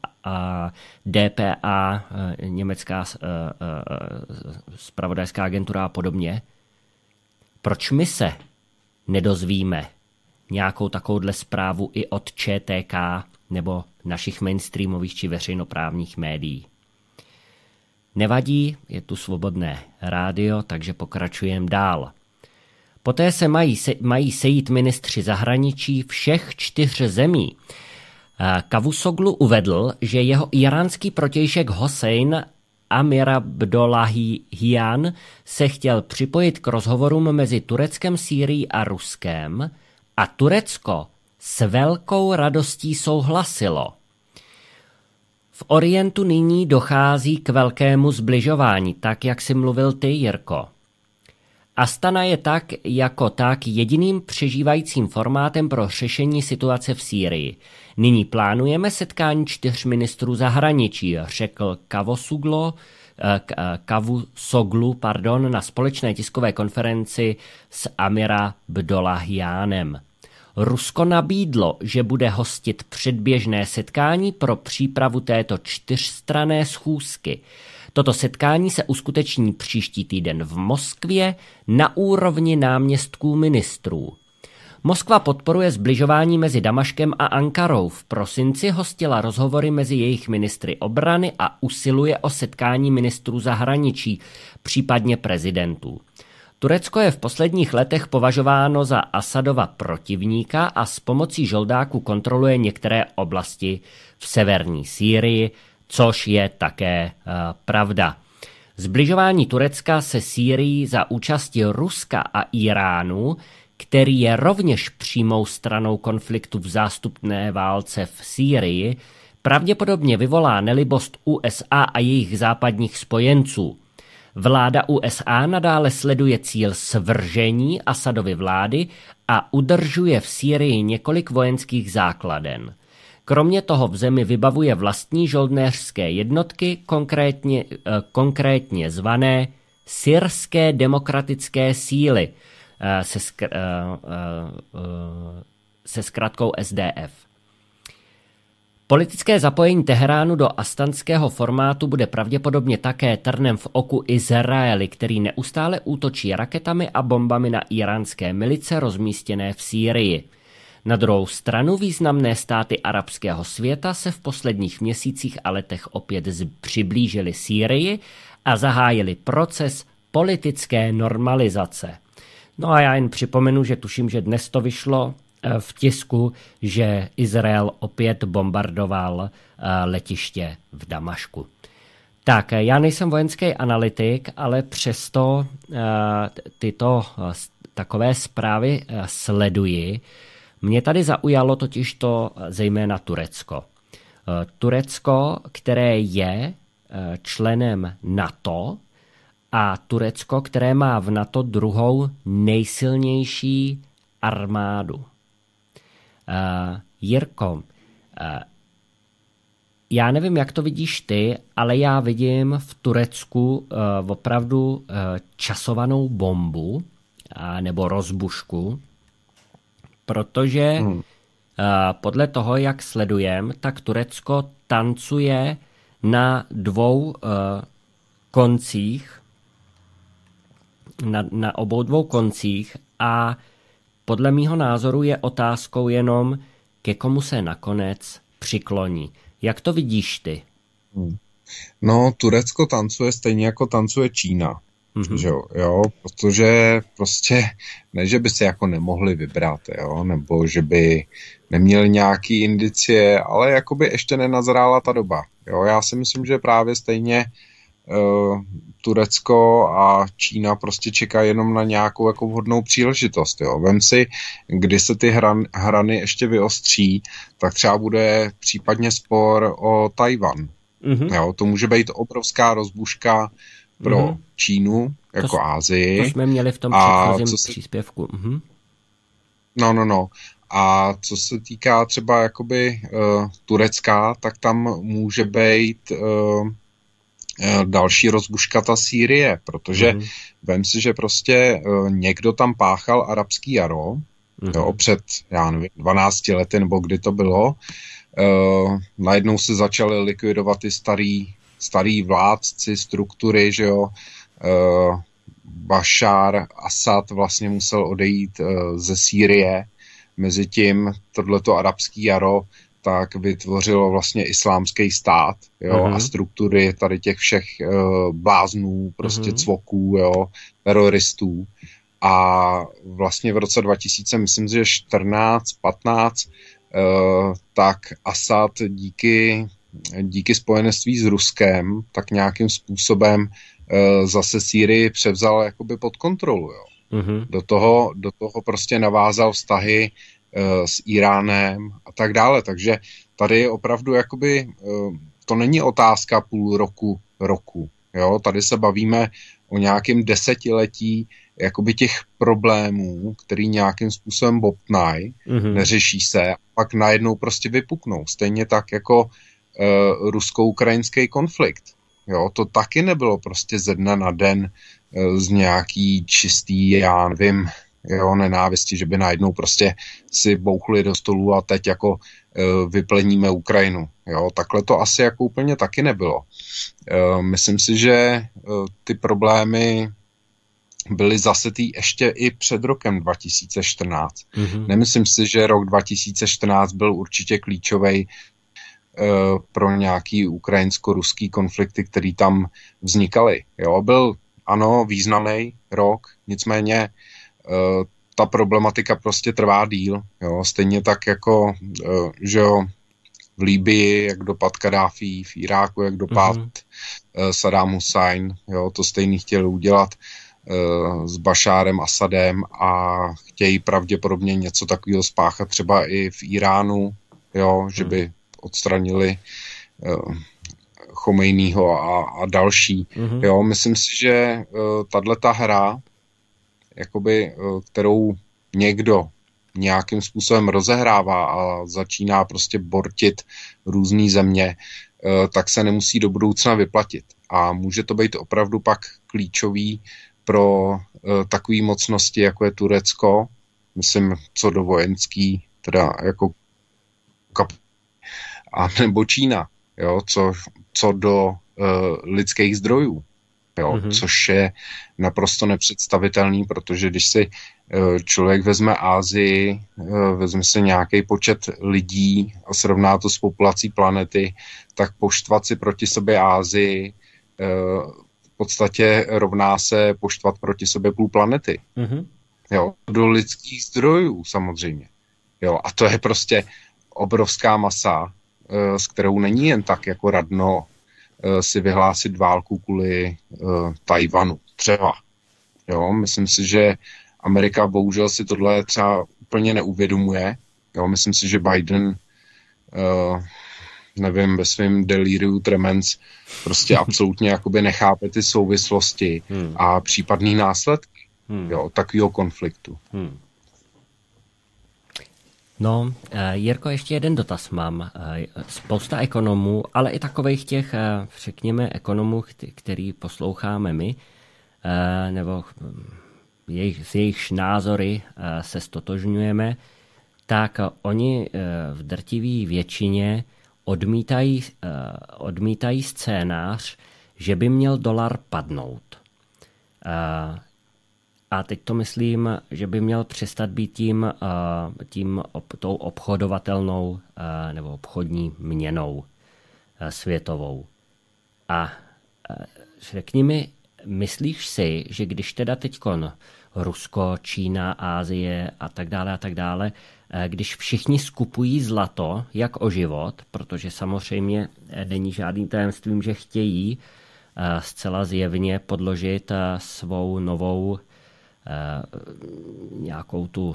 DPA, německá zpravodajská agentura a podobně. Proč my se nedozvíme nějakou takovouhle zprávu i od ČTK nebo našich mainstreamových či veřejnoprávních médií? Nevadí, je tu svobodné rádio, takže pokračujeme dál. Poté se mají sejít ministři zahraničí všech 4 zemí. Cavusoglu uvedl, že jeho iránský protějšek Hossein Amir Abdollahian se chtěl připojit k rozhovorům mezi Tureckem, Sýrií a Ruskem a Turecko s velkou radostí souhlasilo. V Orientu nyní dochází k velkému zbližování, tak jak si mluvil ty, Jirko. Astana je tak jako tak jediným přežívajícím formátem pro řešení situace v Sýrii. Nyní plánujeme setkání 4 ministrů zahraničí, řekl Cavusoglu na společné tiskové konferenci s Amira Abdollahianem. Rusko nabídlo, že bude hostit předběžné setkání pro přípravu této 4stranné schůzky. Toto setkání se uskuteční příští týden v Moskvě na úrovni náměstků ministrů. Moskva podporuje zbližování mezi Damaškem a Ankarou. V prosinci hostila rozhovory mezi jejich ministry obrany a usiluje o setkání ministrů zahraničí, případně prezidentů. Turecko je v posledních letech považováno za Asadova protivníka a s pomocí žoldáků kontroluje některé oblasti v severní Sýrii, což je také pravda. Zbližování Turecka se Sýrií za účasti Ruska a Iránu, který je rovněž přímou stranou konfliktu v zástupné válce v Sýrii, pravděpodobně vyvolá nelibost USA a jejich západních spojenců. Vláda USA nadále sleduje cíl svržení Asadovy vlády a udržuje v Sýrii několik vojenských základen. Kromě toho v zemi vybavuje vlastní žoldnéřské jednotky, konkrétně zvané Syrské demokratické síly se zkratkou SDF. Politické zapojení Teheránu do astanského formátu bude pravděpodobně také trnem v oku Izraeli, který neustále útočí raketami a bombami na íránské milice rozmístěné v Sýrii. Na druhou stranu významné státy arabského světa se v posledních měsících a letech opět přiblížily Sýrii a zahájili proces politické normalizace. No a já jen připomenu, že tuším, že dnes to vyšlo v tisku, že Izrael opět bombardoval letiště v Damašku. Tak, já nejsem vojenský analytik, ale přesto tyto takové zprávy sleduji. Mě tady zaujalo totiž to zejména Turecko. Turecko, které je členem NATO a Turecko, které má v NATO druhou nejsilnější armádu. Jirko, já nevím, jak to vidíš ty, ale já vidím v Turecku opravdu časovanou bombu nebo rozbušku, protože podle toho, jak sledujem, tak Turecko tancuje na 2 koncích, na obou dvou koncích a podle mýho názoru je otázkou jenom, ke komu se nakonec přikloní. Jak to vidíš ty? No, Turecko tancuje stejně jako tancuje Čína. Že jo, protože prostě ne, že by se jako nemohli vybrat, jo, nebo že by neměli nějaký indicie, ale jakoby ještě nenazrála ta doba. Jo, já si myslím, že právě stejně Turecko a Čína prostě čekají jenom na nějakou jako vhodnou příležitost. Jo. Vem si, kdy se ty hrany ještě vyostří, tak třeba bude případně spor o Tajvan. Jo, to může být obrovská rozbuška pro Čínu, jako Asii. To jsme měli v tom předchozím příspěvku. No. A co se týká třeba jakoby Turecka, tak tam může být další rozbuška ta Sýrie, protože vem si, že prostě někdo tam páchal arabský jaro, jo, před, já nevím, 12 lety, nebo kdy to bylo. Najednou se začaly likvidovat ty starý vládci, struktury, že jo. Bašár Asad vlastně musel odejít ze Sýrie. Mezitím tohleto arabský jaro tak vytvořilo vlastně islámský stát, jo, a struktury tady těch všech bláznů, prostě cvoků, jo, teroristů. A vlastně v roce 2000, myslím, že 14-15, tak Asad díky spojenectví s Ruskem tak nějakým způsobem zase Sýrii převzal jakoby pod kontrolu, jo. Do toho prostě navázal vztahy s Iránem a tak dále. Takže tady je opravdu jakoby, to není otázka půl roku. Jo? Tady se bavíme o nějakém desetiletí jakoby těch problémů, který nějakým způsobem bobtnají, neřeší se a pak najednou prostě vypuknou. Stejně tak jako rusko-ukrajinský konflikt. Jo? To taky nebylo prostě ze dne na den z nějaký čistý, já nevím, jo, nenávisti, že by najednou prostě si bouchli do stolu a teď jako vypleníme Ukrajinu. Jo, takhle to asi jako úplně taky nebylo. Myslím si, že ty problémy byly zasetý ještě i před rokem 2014. Nemyslím si, že rok 2014 byl určitě klíčový pro nějaký ukrajinsko-ruský konflikty, který tam vznikaly. Jo, byl ano, významný rok, nicméně ta problematika prostě trvá díl. Jo? Stejně tak jako, že jo, v Libyi, jak dopad Kaddáfí, v Iráku, jak dopad Saddam Hussein, jo? To stejný chtěli udělat s Bašárem Asadem a chtějí pravděpodobně něco takového spáchat třeba i v Iránu, jo? Že by odstranili Chomejního a další. Jo? Myslím si, že tato hra jakoby, kterou někdo nějakým způsobem rozehrává a začíná prostě bortit různý země, tak se nemusí do budoucna vyplatit. A může to být opravdu pak klíčový pro takové mocnosti, jako je Turecko, myslím, co do vojenský, teda jako a nebo Čína, jo, co do lidských zdrojů. Jo, což je naprosto nepředstavitelný, protože když si člověk vezme Asii, vezme si nějaký počet lidí a srovná to s populací planety, tak poštvat si proti sobě Asii v podstatě rovná se poštvat proti sobě půl planety. Jo, do lidských zdrojů samozřejmě. Jo, a to je prostě obrovská masa, s kterou není jen tak jako radno si vyhlásit válku kvůli Tajvanu třeba. Jo, myslím si, že Amerika bohužel si tohle třeba úplně neuvědomuje. Jo, myslím si, že Biden nevím, ve svém deliriu tremens prostě absolutně jakoby nechápe ty souvislosti a případný následky takového konfliktu. No, Jirko, ještě jeden dotaz mám. Spousta ekonomů, ale i takových těch, řekněme, ekonomů, který posloucháme my, nebo s jejichž názory se stotožňujeme, tak oni v drtivé většině odmítají scénář, že by měl dolar padnout. A teď to myslím, že by měl přestat být tou obchodovatelnou nebo obchodní měnou světovou. A řekni mi, myslíš si, že když teda teďkon Rusko, Čína, Asie a tak dále, když všichni skupují zlato jak o život, protože samozřejmě není žádným tajemstvím, že chtějí zcela zjevně podložit svou novou nějakou tu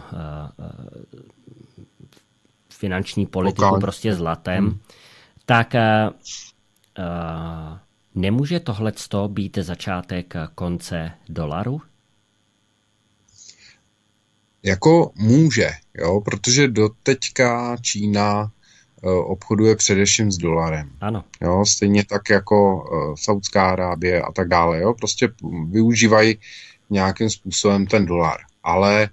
finanční politiku prostě zlatem, tak nemůže tohleto být začátek konce dolaru? Jako může, jo, protože doteďka Čína obchoduje především s dolarem. Ano. Jo, stejně tak jako Saudská Arábie a tak dále, jo, prostě využívají nějakým způsobem ten dolar. Ale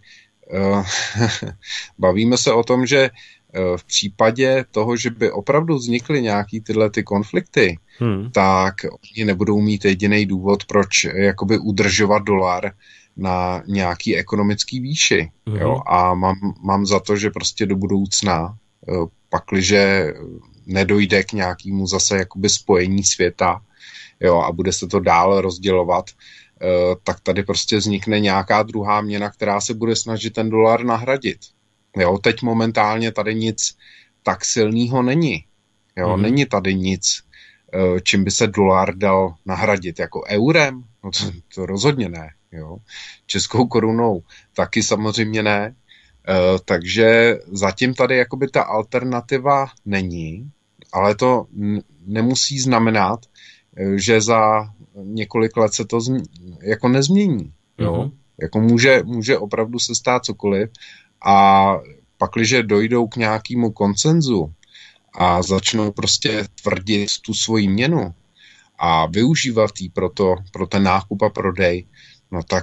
bavíme se o tom, že v případě toho, že by opravdu vznikly nějaký tyhle ty konflikty, tak oni nebudou mít jediný důvod, proč jakoby udržovat dolar na nějaký ekonomický výši. Jo? A mám za to, že prostě do budoucna, pakliže nedojde k nějakému zase jakoby spojení světa, jo, a bude se to dál rozdělovat, tak tady prostě vznikne nějaká druhá měna, která se bude snažit ten dolar nahradit. Jo, teď momentálně tady nic tak silného není. Jo, není tady nic, čím by se dolar dal nahradit. Jako eurem? No to rozhodně ne. Jo. Českou korunou taky samozřejmě ne. Takže zatím tady jakoby ta alternativa není, ale to nemusí znamenat, že za několik let se to jako nezmění. Jo. Jako může opravdu se stát cokoliv a pakliže dojdou k nějakému konsenzu a začnou prostě tvrdit tu svoji měnu a využívat ji pro ten nákup a prodej, no tak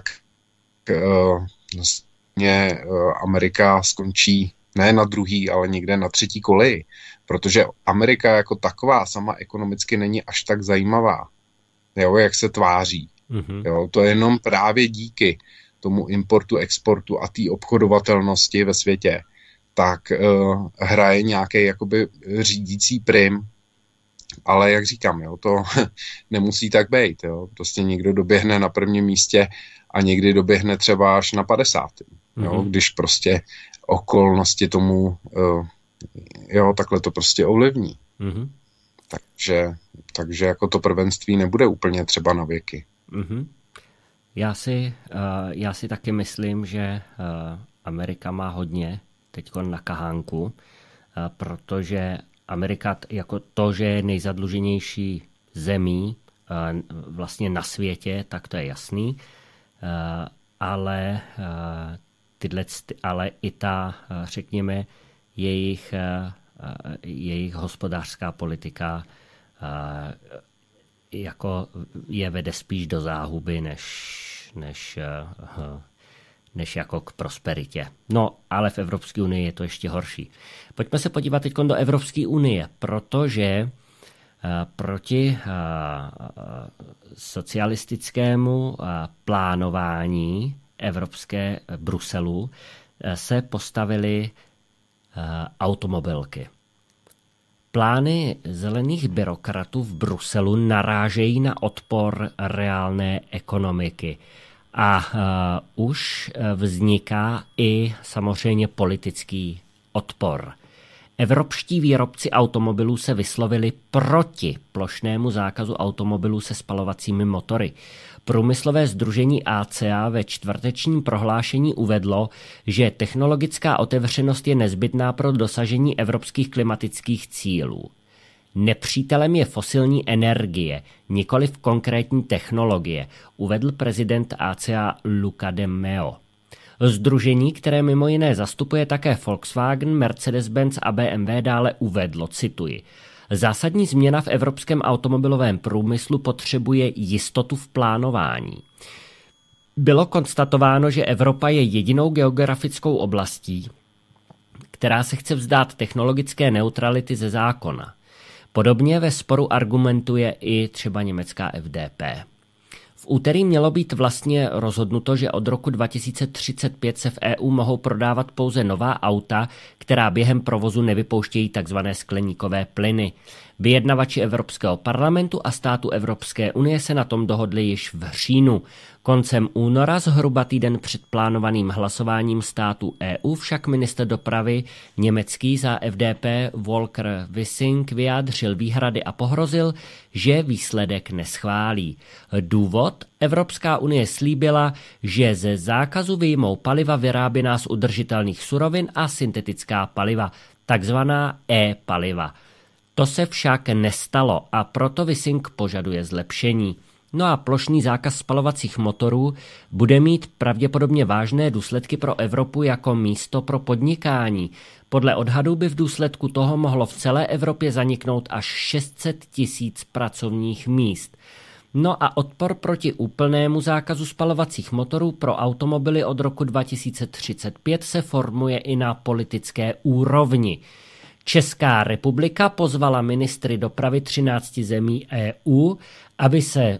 vlastně Amerika skončí ne na druhý, ale někde na třetí koleji, protože Amerika jako taková sama ekonomicky není až tak zajímavá, jo, jak se tváří. Jo, to je jenom právě díky tomu importu, exportu a té obchodovatelnosti ve světě, tak hraje nějaký jakoby řídící prim, ale jak říkám, jo, to nemusí tak být. Jo. Prostě někdo doběhne na prvním místě a někdy doběhne třeba až na 50. Jo, když prostě okolnosti tomu jo, takhle to prostě ovlivní. Takže jako to prvenství nebude úplně třeba na věky. Já si taky myslím, že Amerika má hodně teďko na kahánku, protože Amerika jako to, že je nejzadluženější zemí vlastně na světě, tak to je jasný, ale i ta, řekněme, jejich hospodářská politika jako je vede spíš do záhuby, než jako k prosperitě. No, ale v Evropské unii je to ještě horší. Pojďme se podívat teď do Evropské unie, protože proti socialistickému plánování evropské Bruselu se postavily automobilky. Plány zelených byrokratů v Bruselu narážejí na odpor reálné ekonomiky. A už vzniká i samozřejmě politický odpor. Evropští výrobci automobilů se vyslovili proti plošnému zákazu automobilů se spalovacími motory. Průmyslové sdružení ACA ve čtvrtečním prohlášení uvedlo, že technologická otevřenost je nezbytná pro dosažení evropských klimatických cílů. Nepřítelem je fosilní energie, nikoliv konkrétní technologie, uvedl prezident ACA Luca de Meo. Sdružení, které mimo jiné zastupuje také Volkswagen, Mercedes-Benz a BMW, dále uvedlo, cituji: zásadní změna v evropském automobilovém průmyslu potřebuje jistotu v plánování. Bylo konstatováno, že Evropa je jedinou geografickou oblastí, která se chce vzdát technologické neutrality ze zákona. Podobně ve sporu argumentuje i třeba německá FDP. V úterý mělo být vlastně rozhodnuto, že od roku 2035 se v EU mohou prodávat pouze nová auta, která během provozu nevypouštějí tzv. Skleníkové plyny. Vyjednavači Evropského parlamentu a států Evropské unie se na tom dohodli již v říjnu. Koncem února, zhruba týden před plánovaným hlasováním států EU, však ministr dopravy německý za FDP Volker Wissing vyjádřil výhrady a pohrozil, že výsledek neschválí. Důvod? Evropská unie slíbila, že ze zákazu vyjmou paliva vyráběná z udržitelných surovin a syntetická paliva, takzvaná e-paliva. To se však nestalo a proto Wissing požaduje zlepšení. No a plošný zákaz spalovacích motorů bude mít pravděpodobně vážné důsledky pro Evropu jako místo pro podnikání. Podle odhadů by v důsledku toho mohlo v celé Evropě zaniknout až 600 000 pracovních míst. No a odpor proti úplnému zákazu spalovacích motorů pro automobily od roku 2035 se formuje i na politické úrovni. Česká republika pozvala ministry dopravy 13 zemí EU, aby se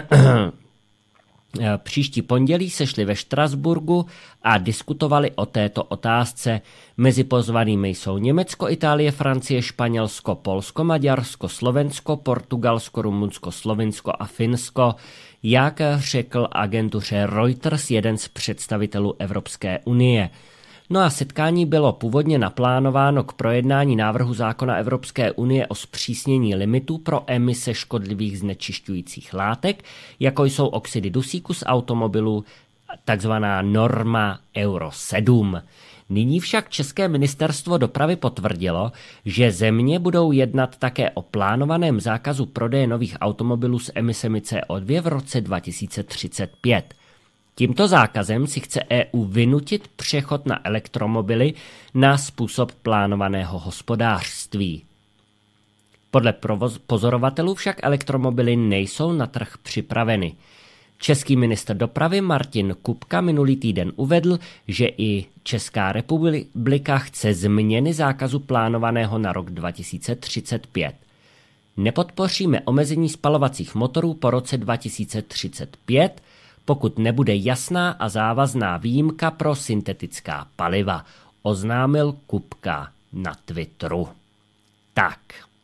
příští pondělí sešli ve Štrasburgu a diskutovali o této otázce. Mezi pozvanými jsou Německo, Itálie, Francie, Španělsko, Polsko, Maďarsko, Slovensko, Portugalsko, Rumunsko, Slovinsko a Finsko, jak řekl agentuře Reuters jeden z představitelů Evropské unie. No a setkání bylo původně naplánováno k projednání návrhu zákona Evropské unie o zpřísnění limitů pro emise škodlivých znečišťujících látek, jako jsou oxidy dusíku z automobilů, takzvaná norma Euro 7. Nyní však České ministerstvo dopravy potvrdilo, že země budou jednat také o plánovaném zákazu prodeje nových automobilů s emisemi CO2 v roce 2035. Tímto zákazem si chce EU vynutit přechod na elektromobily na způsob plánovaného hospodářství. Podle pozorovatelů však elektromobily nejsou na trh připraveny. Český ministr dopravy Martin Kupka minulý týden uvedl, že i Česká republika chce změny zákazu plánovaného na rok 2035. Nepodpoříme omezení spalovacích motorů po roce 2035, pokud nebude jasná a závazná výjimka pro syntetická paliva, oznámil Kupka na Twitteru. Tak.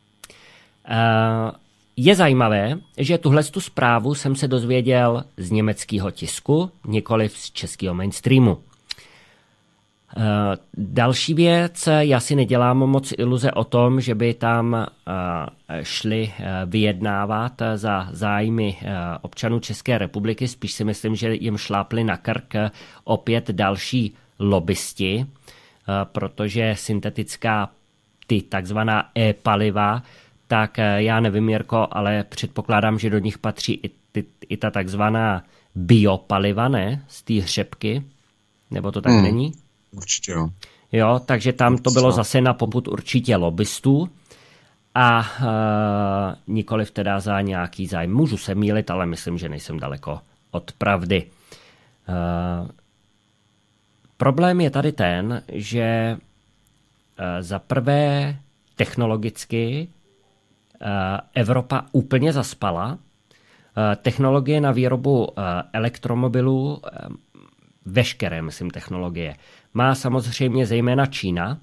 Je zajímavé, že tuhletu zprávu jsem se dozvěděl z německého tisku, nikoliv z českého mainstreamu. Další věc, já si nedělám moc iluze o tom, že by tam šli vyjednávat za zájmy občanů České republiky, spíš si myslím, že jim šlápli na krk opět další lobbysti, protože syntetická, ty takzvaná e-paliva, tak já nevím, Jirko, ale předpokládám, že do nich patří i ta takzvaná biopaliva, ne? Z té hřebky, nebo to tak není? Určitě jo. Jo, takže tam to bylo zase na popud určitě lobbystů a nikoliv teda za nějaký zájem. Můžu se mýlit, ale myslím, že nejsem daleko od pravdy. Problém je tady ten, že za prvé technologicky Evropa úplně zaspala. Technologie na výrobu elektromobilů, veškeré, myslím, technologie, má samozřejmě zejména Čína.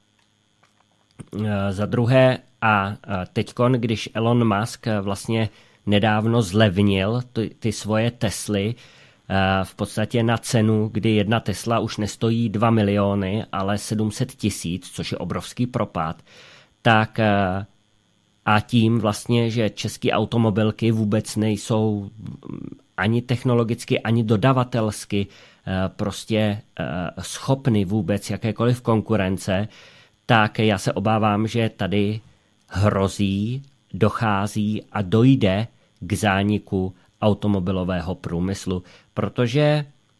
Za druhé a teďkon, když Elon Musk vlastně nedávno zlevnil ty svoje Tesly v podstatě na cenu, kdy jedna Tesla už nestojí 2 miliony, ale 700 000, což je obrovský propad, tak a tím vlastně, že české automobilky vůbec nejsou ani technologicky, ani dodavatelsky prostě schopny vůbec jakékoliv konkurence, tak já se obávám, že tady dochází a dojde k zániku automobilového průmyslu, protože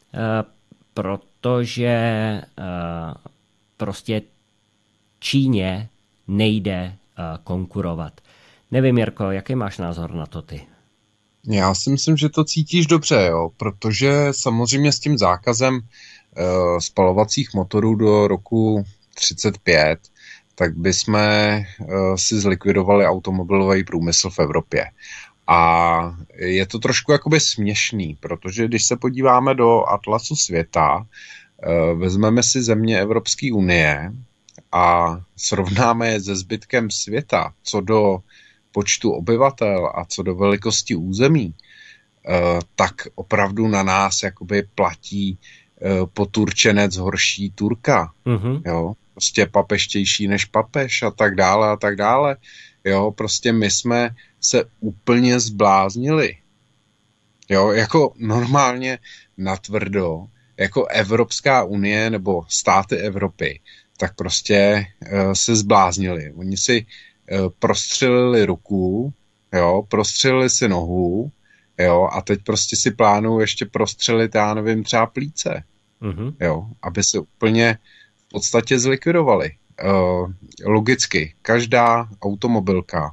prostě Číně nejde konkurovat. Nevím, Jirko, jaký máš názor na to ty? Já si myslím, že to cítíš dobře, jo, protože samozřejmě s tím zákazem spalovacích motorů do roku 35, tak bychom si zlikvidovali automobilový průmysl v Evropě. A je to trošku jakoby směšný, protože když se podíváme do atlasu světa, vezmeme si země Evropské unie a srovnáme je se zbytkem světa, co do počtu obyvatel a co do velikosti území, tak opravdu na nás jakoby platí poturčenec horší Turka. Mm-hmm. Jo? Prostě papeštější než papež a tak dále a tak dále. Jo? Prostě my jsme se úplně zbláznili. Jo? Jako normálně natvrdo, jako Evropská unie nebo státy Evropy, tak prostě se zbláznili. Oni si prostřelili ruku, jo? Prostřelili si nohu, jo, a teď prostě si plánují ještě prostřelit, já nevím, třeba plíce, jo, aby se úplně v podstatě zlikvidovali. Logicky, každá automobilka,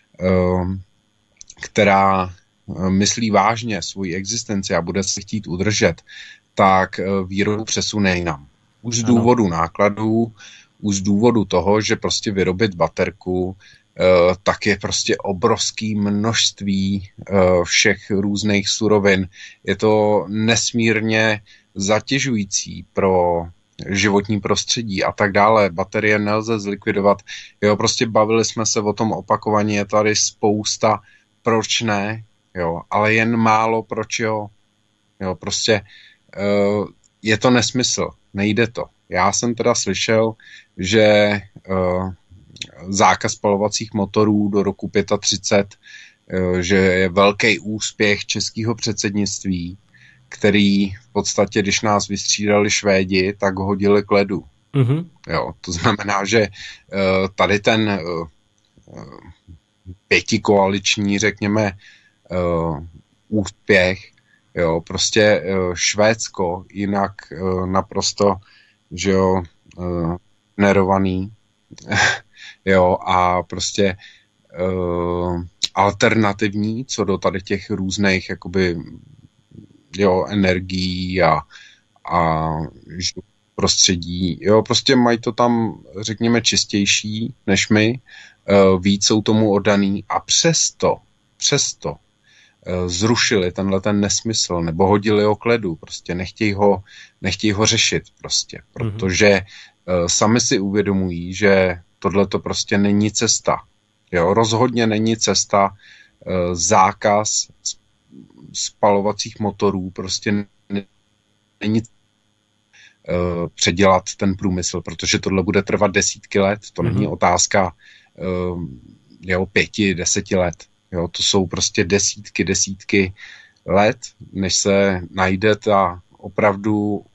která myslí vážně svoji existenci a bude se chtít udržet, tak výrobu přesune jinam. Už z důvodu nákladů, už z důvodu toho, že prostě vyrobit baterku tak je prostě obrovské množství všech různých surovin. Je to nesmírně zatěžující pro životní prostředí a tak dále. Baterie nelze zlikvidovat. Jo, prostě bavili jsme se o tom opakovaně, je tady spousta proč ne, jo, ale jen málo proč jo. Jo, prostě je to nesmysl, nejde to. Já jsem teda slyšel, že zákaz spalovacích motorů do roku 35, že je velký úspěch českého předsednictví, který v podstatě, když nás vystřídali Švédi, tak hodili k ledu. Mm-hmm. Jo, to znamená, že tady ten pětikoaliční, řekněme, úspěch, jo, prostě Švédsko jinak naprosto, že jo, nerovaný, jo, a prostě alternativní co do tady těch různých jakoby, jo, energií a prostředí, jo, prostě mají to tam, řekněme, čistější než my, víc jsou tomu oddaný a přesto zrušili tenhle ten nesmysl, nebo hodili ho k ledu, prostě nechtějí ho řešit prostě, protože sami si uvědomují, že tohle to prostě není cesta. Jo, rozhodně není cesta zákaz spalovacích motorů, prostě není předělat ten průmysl, protože tohle bude trvat desítky let, to není otázka 5-10 let. Jo, to jsou prostě desítky let, než se najde ta opravdu,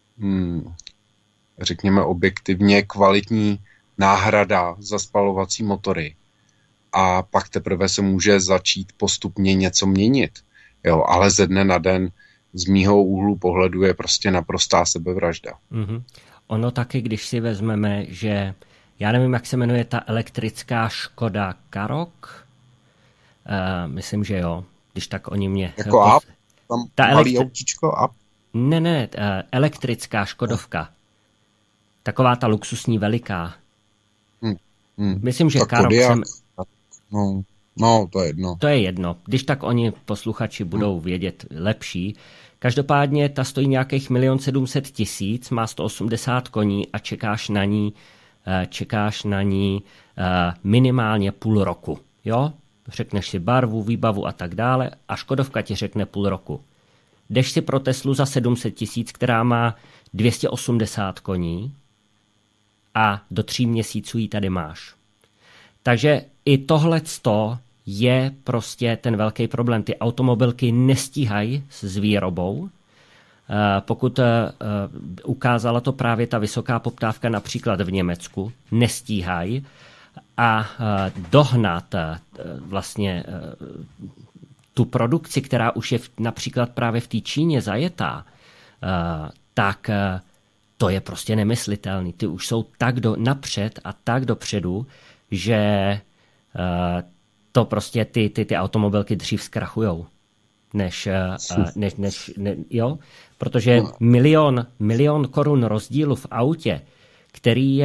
řekněme objektivně, kvalitní náhrada za spalovací motory. A pak teprve se může začít postupně něco měnit. Jo, ale ze dne na den z mýho úhlu pohledu je prostě naprostá sebevražda. Mm-hmm. Ono taky, když si vezmeme, že já nevím, jak se jmenuje ta elektrická Škoda Karoq, myslím, že jo, když tak oni mě... Jako app? Tam malý autíčko app? Ne, elektrická Škodovka. Taková ta luxusní veliká. Myslím, že Karoq jsem... No, to je jedno. To je jedno. Když tak oni posluchači budou vědět lepší. Každopádně ta stojí nějakých 1 700 000, má 180 koní a čekáš na ní minimálně půl roku. Jo? Řekneš si barvu, výbavu a tak dále a Škodovka ti řekne půl roku. Jdeš si pro Teslu za 700 000, která má 280 koní a do 3 měsíců ji tady máš. Takže i tohleto je prostě ten velký problém. Ty automobilky nestíhají s výrobou. Pokud ukázala to právě ta vysoká poptávka například v Německu, nestíhají a dohnat vlastně tu produkci, která už je například právě v té Číně zajetá, tak to je prostě nemyslitelný. Ty už jsou tak napřed a tak dopředu, že to prostě ty automobilky dřív zkrachujou, než jo, protože milion korun rozdílu v autě, který je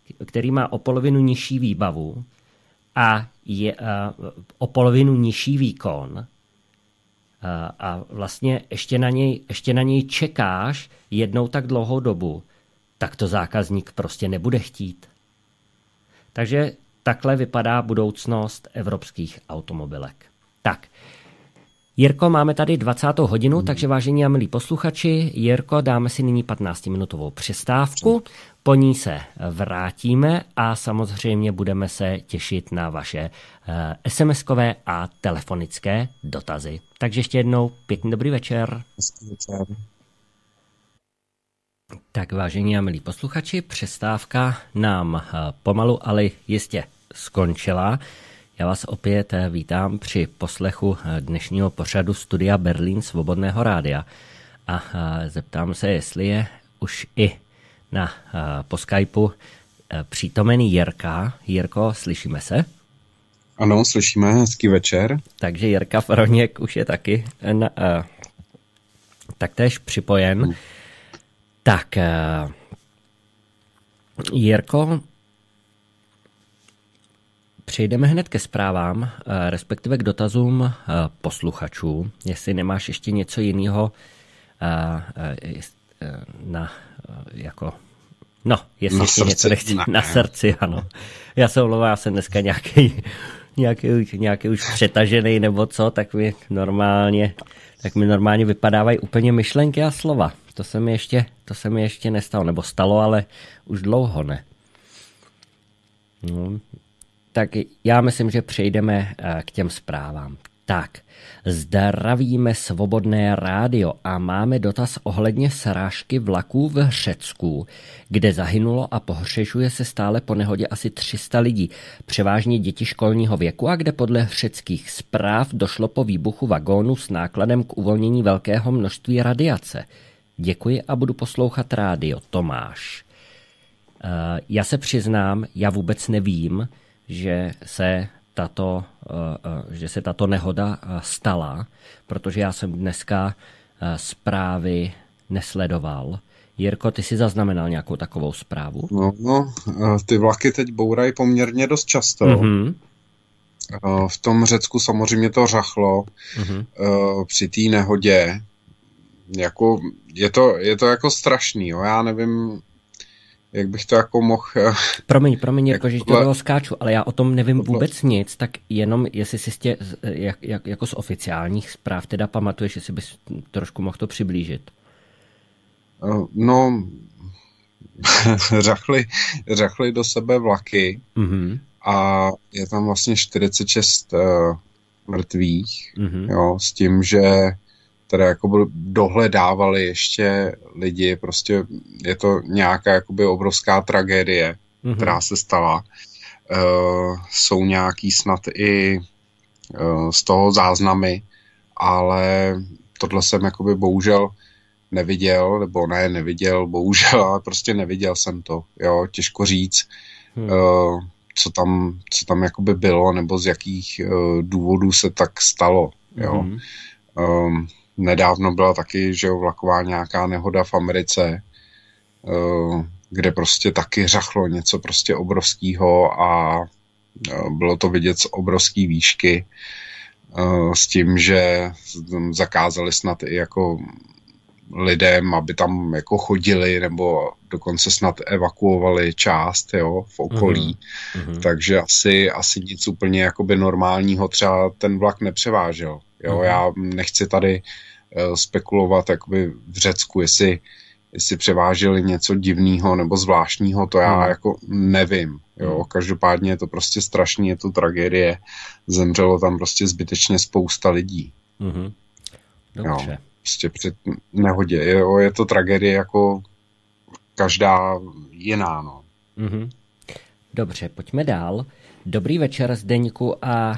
který má o polovinu nižší výbavu a je o polovinu nižší výkon a vlastně ještě na něj čekáš jednou tak dlouhou dobu, tak to zákazník prostě nebude chtít. Takže takhle vypadá budoucnost evropských automobilek. Tak, Jirko, máme tady 20. hodinu, takže vážení a milí posluchači, Jirko, dáme si nyní 15-minutovou přestávku, po ní se vrátíme a samozřejmě budeme se těšit na vaše SMS-kové a telefonické dotazy. Takže ještě jednou pěkný dobrý večer. Tak vážení a milí posluchači, přestávka nám pomalu, ale jistě skončila. Já vás opět vítám při poslechu dnešního pořadu Studia Berlín Svobodného rádia a zeptám se, jestli je už i po Skypeu přítomený Jirka. Jirko, slyšíme se? Ano, slyšíme, hezký večer. Takže Jirka Froněk už je taky taktéž připojen. Tak, Jirko, přejdeme hned ke zprávám, respektive k dotazům posluchačů. Jestli nemáš ještě něco jiného jestli ještě něco nechci na srdci, ano. Já se omlouvám, já jsem dneska nějaký už přetažený nebo co, tak mi normálně vypadávají úplně myšlenky a slova. To se mi ještě nestalo, nebo stalo, ale už dlouho ne. No, tak já myslím, že přejdeme k těm zprávám. Tak, zdravíme Svobodné rádio a máme dotaz ohledně srážky vlaků v Řecku, kde zahynulo a pohřešuje se stále po nehodě asi 300 lidí, převážně děti školního věku a kde podle řeckých zpráv došlo po výbuchu vagónu s nákladem k uvolnění velkého množství radiace. Děkuji a budu poslouchat rádio. Tomáš. Já se přiznám, já vůbec nevím, že se tato nehoda stala, protože já jsem dneska zprávy nesledoval. Jirko, ty jsi zaznamenal nějakou takovou zprávu? No, ty vlaky teď bourají poměrně dost často. Mm-hmm. V tom Řecku samozřejmě to řachlo při té nehodě. Jako, je to jako strašný, jo? Já nevím, jak bych to jako mohl... Promiň, Jirko, že to skáču, ale já o tom nevím vůbec nic, tak jenom jestli si jako z oficiálních zpráv teda pamatuješ, jestli bys trošku mohl to přiblížit. No, řachli do sebe vlaky a je tam vlastně 46 mrtvých, jo, s tím, že teda jako dohledávali ještě lidi, prostě je to nějaká jakoby obrovská tragédie, která se stala. Jsou nějaký snad i z toho záznamy, ale tohle jsem jakoby bohužel neviděl, bohužel, ale prostě neviděl jsem to, jo, těžko říct, co tam jakoby bylo, nebo z jakých důvodů se tak stalo, jo. Nedávno byla taky, že vlaková nějaká nehoda v Americe, kde prostě taky řachlo něco prostě obrovského a bylo to vidět z obrovský výšky, s tím, že zakázali snad i jako lidem, aby tam jako chodili, nebo dokonce snad evakuovali část, jo, v okolí. Takže asi nic úplně jakoby normálního třeba ten vlak nepřevážel. Jo, já nechci tady spekulovat jakoby v Řecku, jestli převáželi něco divného nebo zvláštního, to já jako nevím. Jo, každopádně je to prostě strašný, je to tragédie. Zemřelo tam prostě zbytečně spousta lidí. Dobře. Jo, prostě před nehodě. Je to tragédie jako každá jiná, no. Dobře, pojďme dál. Dobrý večer, Zdeňku a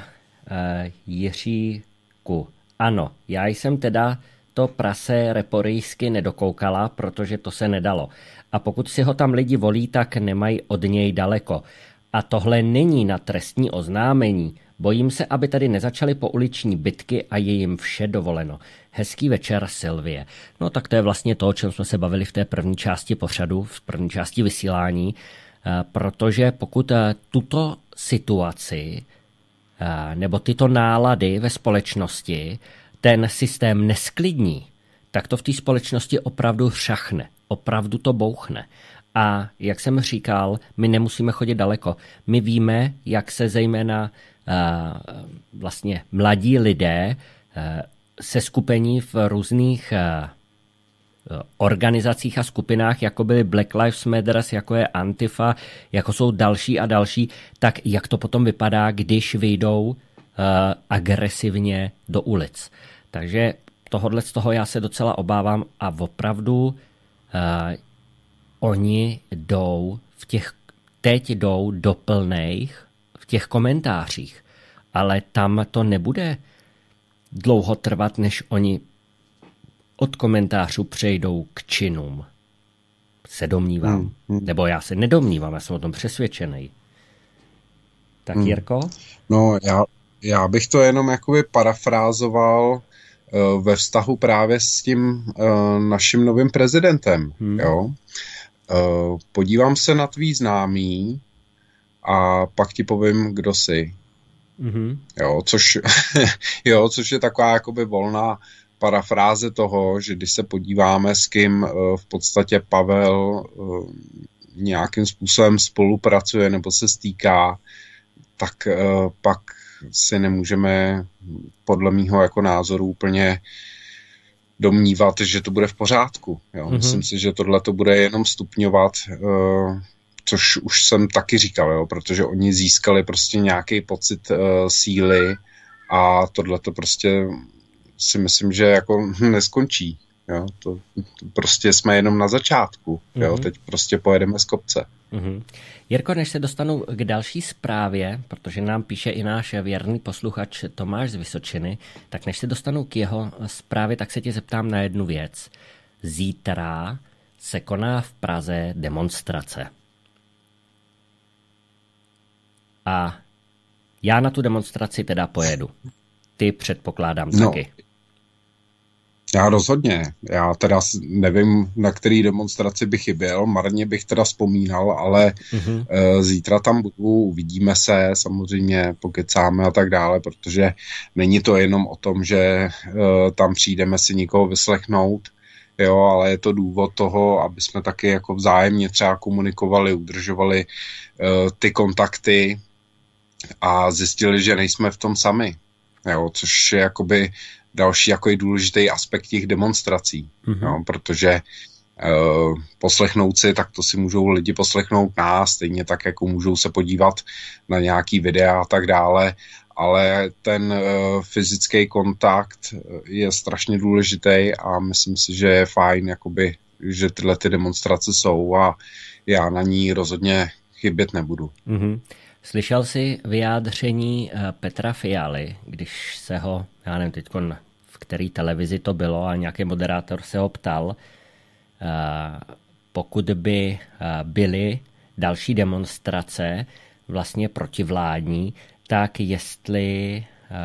Jiříku. Ano, já jsem teda to prase reporijsky nedokoukala, protože to se nedalo. A pokud si ho tam lidi volí, tak nemají od něj daleko. A tohle není na trestní oznámení. Bojím se, aby tady nezačaly pouliční bitky a je jim vše dovoleno. Hezký večer, Sylvie. No tak to je vlastně to, o čem jsme se bavili v té první části pořadu, v první části vysílání. protože pokud tuto situaci nebo tyto nálady ve společnosti ten systém nesklidní, tak to v té společnosti opravdu řachne, opravdu to bouchne. A jak jsem říkal, my nemusíme chodit daleko. My víme, jak se zejména vlastně mladí lidé se skupení v různých organizacích a skupinách, jako byly Black Lives Matter, jako je Antifa, jako jsou další a další, tak jak to potom vypadá, když vyjdou agresivně do ulic. Takže tohodle z toho já se docela obávám a opravdu oni teď jdou do plných v těch komentářích, ale tam to nebude dlouho trvat, než oni od komentářů přejdou k činům. Se domnívám. Nebo já se nedomnívám, já jsem o tom přesvědčený. Tak Jirko? No, já bych to jenom jakoby parafrázoval ve vztahu právě s tím naším novým prezidentem. Jo? Podívám se na tvý známý a pak ti povím, kdo jsi. Jo, což je taková jakoby volná parafráze toho, že když se podíváme, s kým v podstatě Pavel nějakým způsobem spolupracuje nebo se stýká, tak pak si nemůžeme podle mýho jako názoru úplně domnívat, že to bude v pořádku. Jo. Myslím si, že tohle to bude jenom stupňovat, což už jsem taky říkal, jo, protože oni získali prostě nějaký pocit síly a tohle to prostě si myslím, že jako neskončí. Jo. To prostě jsme jenom na začátku. Jo. Teď prostě pojedeme z kopce. Jirko, než se dostanu k další zprávě, protože nám píše i náš věrný posluchač Tomáš z Vysočiny, tak než se dostanu k jeho zprávě, tak se tě zeptám na jednu věc. Zítra se koná v Praze demonstrace. A já na tu demonstraci teda pojedu. Ty předpokládám taky. Já rozhodně. Já teda nevím, na který demonstraci bych chyběl, marně bych teda vzpomínal, ale zítra tam budu, uvidíme se, samozřejmě pokecáme a tak dále, protože není to jenom o tom, že tam přijdeme si někoho vyslechnout, jo, ale je to důvod toho, aby jsme taky jako vzájemně třeba komunikovali, udržovali ty kontakty a zjistili, že nejsme v tom sami, jo, což je jakoby další jako důležitý aspekt těch demonstrací, jo, protože poslechnout si, tak to si můžou lidi poslechnout nás, stejně tak, jako můžou se podívat na nějaký videa a tak dále, ale ten fyzický kontakt je strašně důležitý a myslím si, že je fajn, jakoby, že tyhle ty demonstrace jsou a já na ní rozhodně chybět nebudu. Slyšel jsi vyjádření Petra Fialy, když se ho, já nevím teď, v který televizi to bylo, a nějaký moderátor se ho ptal, pokud by byly další demonstrace vlastně protivládní, tak jestli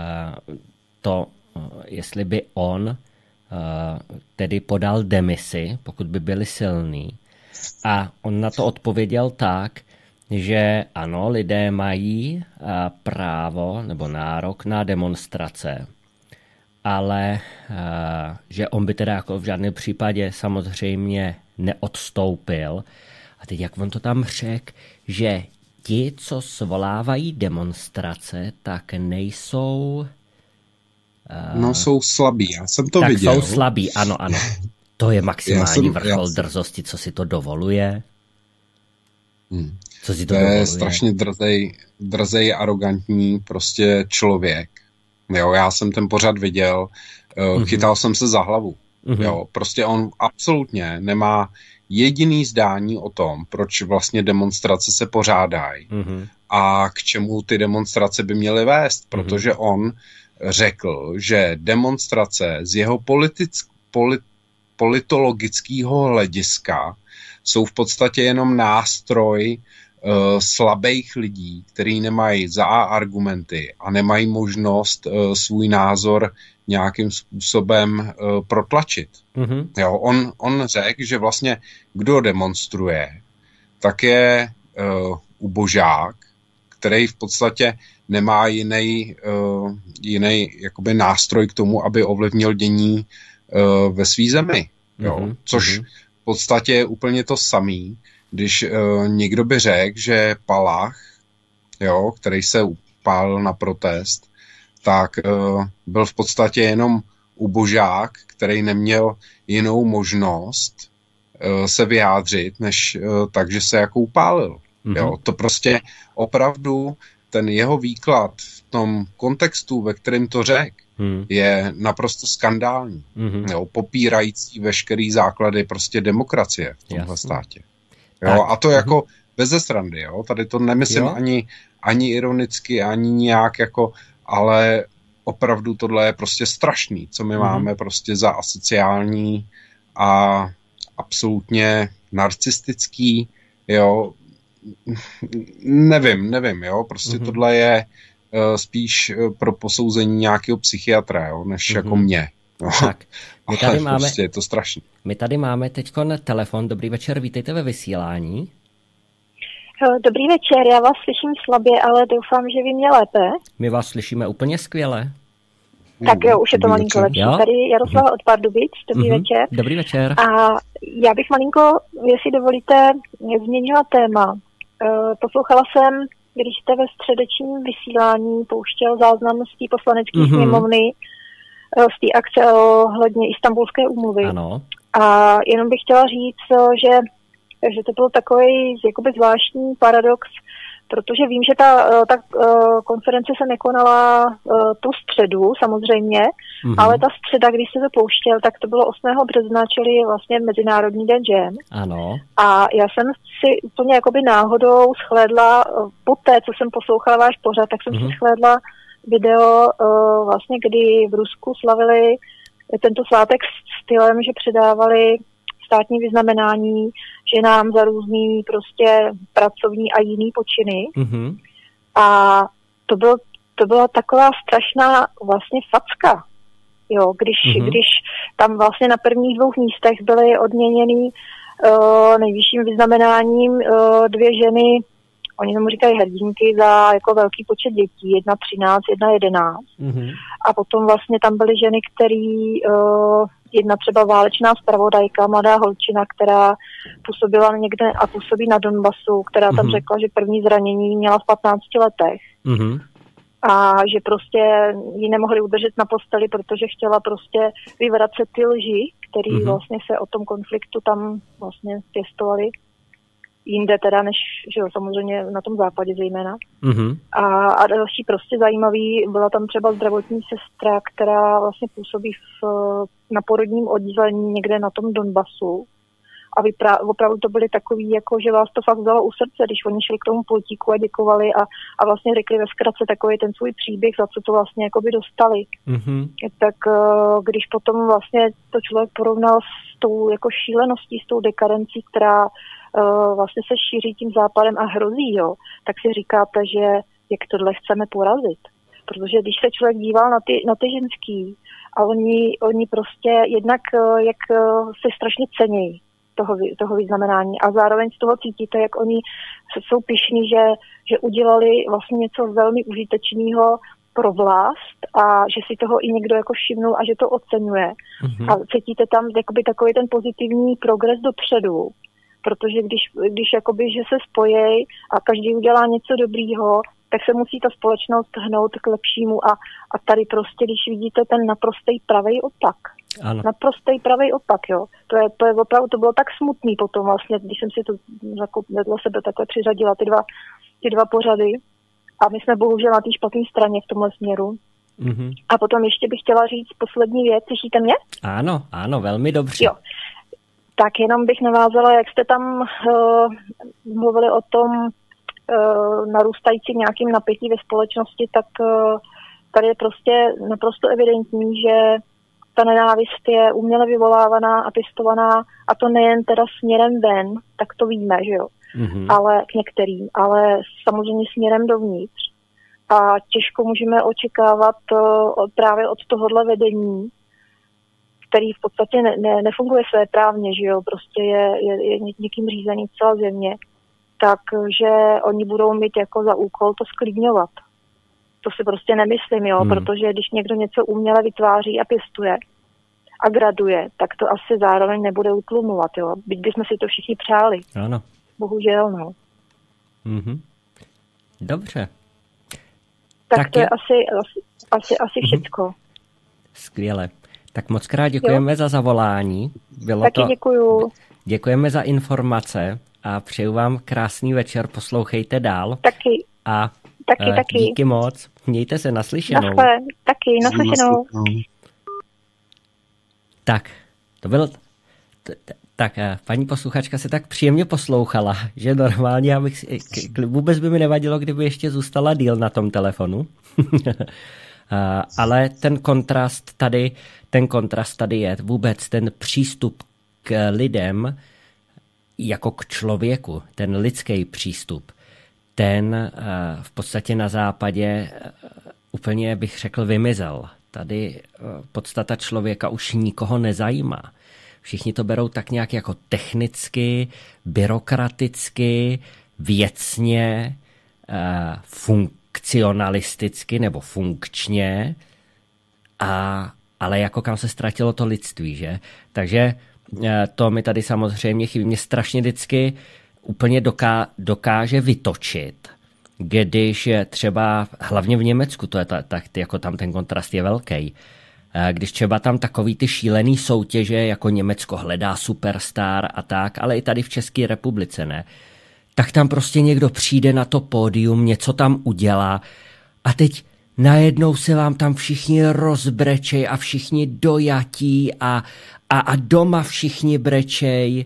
by on tedy podal demisi, pokud by byli silný. A on na to odpověděl tak, že ano, lidé mají právo nebo nárok na demonstrace, ale že on by teda jako v žádném případě samozřejmě neodstoupil. A teď jak on to tam řekl, že ti, co svolávají demonstrace, tak nejsou... No jsou slabí, já jsem to viděl. Tak jsou slabí, ano. To je maximální vrchol drzosti, co si to dovoluje. Co si to dovoluje? Je strašně drzej, arrogantní prostě člověk. Jo, já jsem ten pořad viděl, chytal jsem se za hlavu. Jo, prostě on absolutně nemá jediný zdání o tom, proč vlastně demonstrace se pořádají a k čemu ty demonstrace by měly vést, protože on řekl, že demonstrace z jeho politologického hlediska jsou v podstatě jenom nástroj slabých lidí, kteří nemají argumenty a nemají možnost svůj názor nějakým způsobem protlačit. Jo, on řekl, že vlastně kdo demonstruje, tak je ubožák, který v podstatě nemá jiný jakoby nástroj k tomu, aby ovlivnil dění ve své zemi. Jo? Což v podstatě je úplně to samý, když někdo by řekl, že Palach, jo, který se upálil na protest, tak byl v podstatě jenom ubožák, který neměl jinou možnost se vyjádřit, než tak, že se jako upálil. Jo? To prostě opravdu ten jeho výklad v tom kontextu, ve kterém to řekl, je naprosto skandální. Jo? Popírající veškerý základy prostě demokracie v tomhle státě. Jo? A to jako beze srandy. Jo? Tady to nemyslím ani ironicky, ani nějak jako, ale opravdu tohle je prostě strašný, co my máme prostě za asociální a absolutně narcistický, jo, nevím, jo, prostě tohle je spíš pro posouzení nějakého psychiatra, jo, než jako mě. No. Tak, my tady máme, prostě je to strašný. My tady máme teďko telefon, dobrý večer, vítejte ve vysílání. Dobrý večer, já vás slyším slabě, ale doufám, že vy mě lépe. My vás slyšíme úplně skvěle. Tak jo, už je to malinko lepší. Tady Jaroslava od Pardubic, dobrý večer. Dobrý večer. A já bych malinko, jestli dovolíte, změnila téma. Poslouchala jsem, když jste ve středečním vysílání pouštěl záznam z té poslanecké sněmovny, z té akce ohledně Istanbulské úmluvy. Ano. A jenom bych chtěla říct, že to byl takový jakoby zvláštní paradox, protože vím, že ta konference se nekonala tu středu samozřejmě, ale ta středa, když se to pouštěl, tak to bylo 8. března, čili vlastně Mezinárodní den žen. Ano. A já jsem si úplně jakoby náhodou shlédla, poté, co jsem poslouchala váš pořad, tak jsem si shlédla video vlastně, kdy v Rusku slavili tento svátek stylem, že předávali státní vyznamenání ženám za různý prostě pracovní a jiný počiny. A to byla taková strašná vlastně facka. Jo, když tam vlastně na prvních 2 místech byly odměněny nejvyšším vyznamenáním 2 ženy, oni tomu říkají hrdinky, za jako velký počet dětí, 1 13, 1 11. A potom vlastně tam byly ženy, který jedna třeba válečná zpravodajka, mladá holčina, která působila někde a působí na Donbasu, která tam řekla, že první zranění měla v 15 letech. A že prostě ji nemohli udržet na posteli, protože chtěla prostě vyvracet ty lži, které vlastně se o tom konfliktu tam vlastně pěstovali. Jinde teda, než že jo, samozřejmě na tom západě zejména. A další prostě zajímavý, byla tam třeba zdravotní sestra, která vlastně působí na porodním oddělení někde na tom Donbasu. A opravdu to byly takový, jako že vás to fakt vzalo u srdce, když oni šli k tomu pultíku a děkovali a vlastně řekli ve zkratce takový ten svůj příběh, za co to vlastně jakoby dostali. Tak když potom vlastně to člověk porovnal s tou jako šíleností, s tou dekadencí, která vlastně se šíří tím západem a hrozí, jo, tak si říkáte, že jak tohle chceme porazit. Protože když se člověk díval na ty ženský a oni prostě jednak jak se strašně cenějí toho vyznamenání a zároveň z toho cítíte, jak oni jsou pyšní, že udělali vlastně něco velmi užitečného pro vlast a že si toho i někdo jako všimnul a že to oceňuje. A cítíte tam jakoby takový ten pozitivní progres dopředu, protože když jakoby, že se spojí a každý udělá něco dobrýho, tak se musí ta společnost hnout k lepšímu a tady prostě, když vidíte ten naprostej pravej opak. Ano. Naprostej pravej opak, jo. To je opravdu, to bylo tak smutný potom vlastně, když jsem si to vedle sebe takhle přiřadila ty dva pořady a my jsme bohužel na té špatné straně v tomhle směru. A potom ještě bych chtěla říct poslední věc, slyšíte mě? Ano, velmi dobře. Jo. Tak jenom bych navázala, jak jste tam mluvili o tom narůstajícím nějakým napětí ve společnosti, tak tady je prostě naprosto evidentní, že ta nenávist je uměle vyvolávaná a pěstovaná a to nejen teda směrem ven, tak to víme, že jo, ale k některým, ale samozřejmě směrem dovnitř. A těžko můžeme očekávat právě od tohohle vedení, který v podstatě nefunguje svéprávně, že jo, prostě je někým řízený celá země, takže oni budou mít jako za úkol to sklidňovat. To si prostě nemyslím, jo, protože když někdo něco uměle vytváří a pěstuje a graduje, tak to asi zároveň nebude utlumovat, jo. Byť bychom si to všichni přáli. Ano. Bohužel, no. Dobře. Tak to je asi všecko. Skvěle. Tak moc krát děkujeme za zavolání. Taky děkuju. Děkujeme za informace a přeju vám krásný večer, poslouchejte dál. Taky. A taky. Díky moc. Mějte se, naslyšenou. Taky, naslyšenou. Tak, to bylo... Tak, paní posluchačka se tak příjemně poslouchala, že normálně vůbec by mi nevadilo, kdyby ještě zůstala díl na tom telefonu. Ale ten kontrast tady je vůbec ten přístup k lidem jako k člověku, ten lidský přístup, ten v podstatě na západě úplně bych řekl vymizel. Tady podstata člověka už nikoho nezajímá. Všichni to berou tak nějak jako technicky, byrokraticky, věcně, funkcionalisticky nebo funkčně, ale jako kam se ztratilo to lidství, že? Takže to mi tady samozřejmě chybí. Mě strašně vždycky úplně dokáže vytočit, když třeba, hlavně v Německu, to je tak jako tam ten kontrast je velký, když třeba tam takový ty šílený soutěže, jako Německo hledá superstar a tak, ale i tady v České republice, ne? Tak tam prostě někdo přijde na to pódium, něco tam udělá a teď najednou se vám tam všichni rozbrečej a všichni dojatí a doma všichni brečej.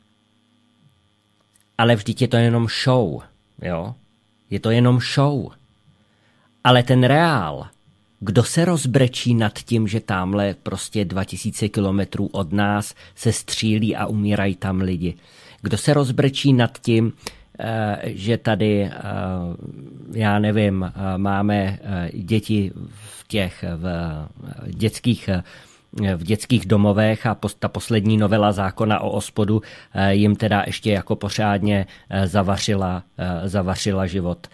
Ale vždyť je to jenom show, jo? Je to jenom show. Ale ten reál, kdo se rozbrečí nad tím, že tamhle prostě 2000 kilometrů od nás se střílí a umírají tam lidi? Kdo se rozbrečí nad tím, že tady, já nevím, máme děti v dětských domovech a ta poslední novela zákona o OSPODu jim teda ještě jako pořádně zavařila život.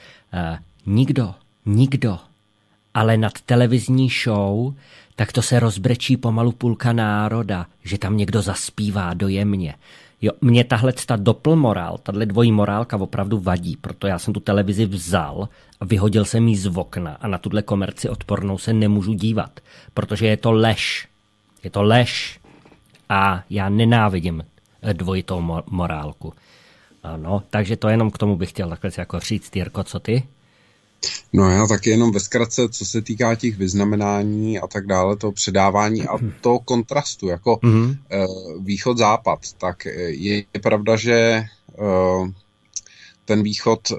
Nikdo. Ale nad televizní show, tak to se rozbrečí pomalu půlka národa, že tam někdo zaspívá dojemně. Jo, mě tahle doppelmorál, tahle dvojí morálka opravdu vadí, proto já jsem tu televizi vzal a vyhodil jsem jí z okna a na tuhle komerci odpornou se nemůžu dívat, protože je to lež. Je to lež a já nenávidím dvojitou morálku. No, takže to jenom k tomu bych chtěl takhle jako říct, Jirko, co ty? No já taky jenom ve zkratce, co se týká těch vyznamenání a tak dále, toho předávání a toho kontrastu, jako východ-západ, tak je pravda, že ten východ,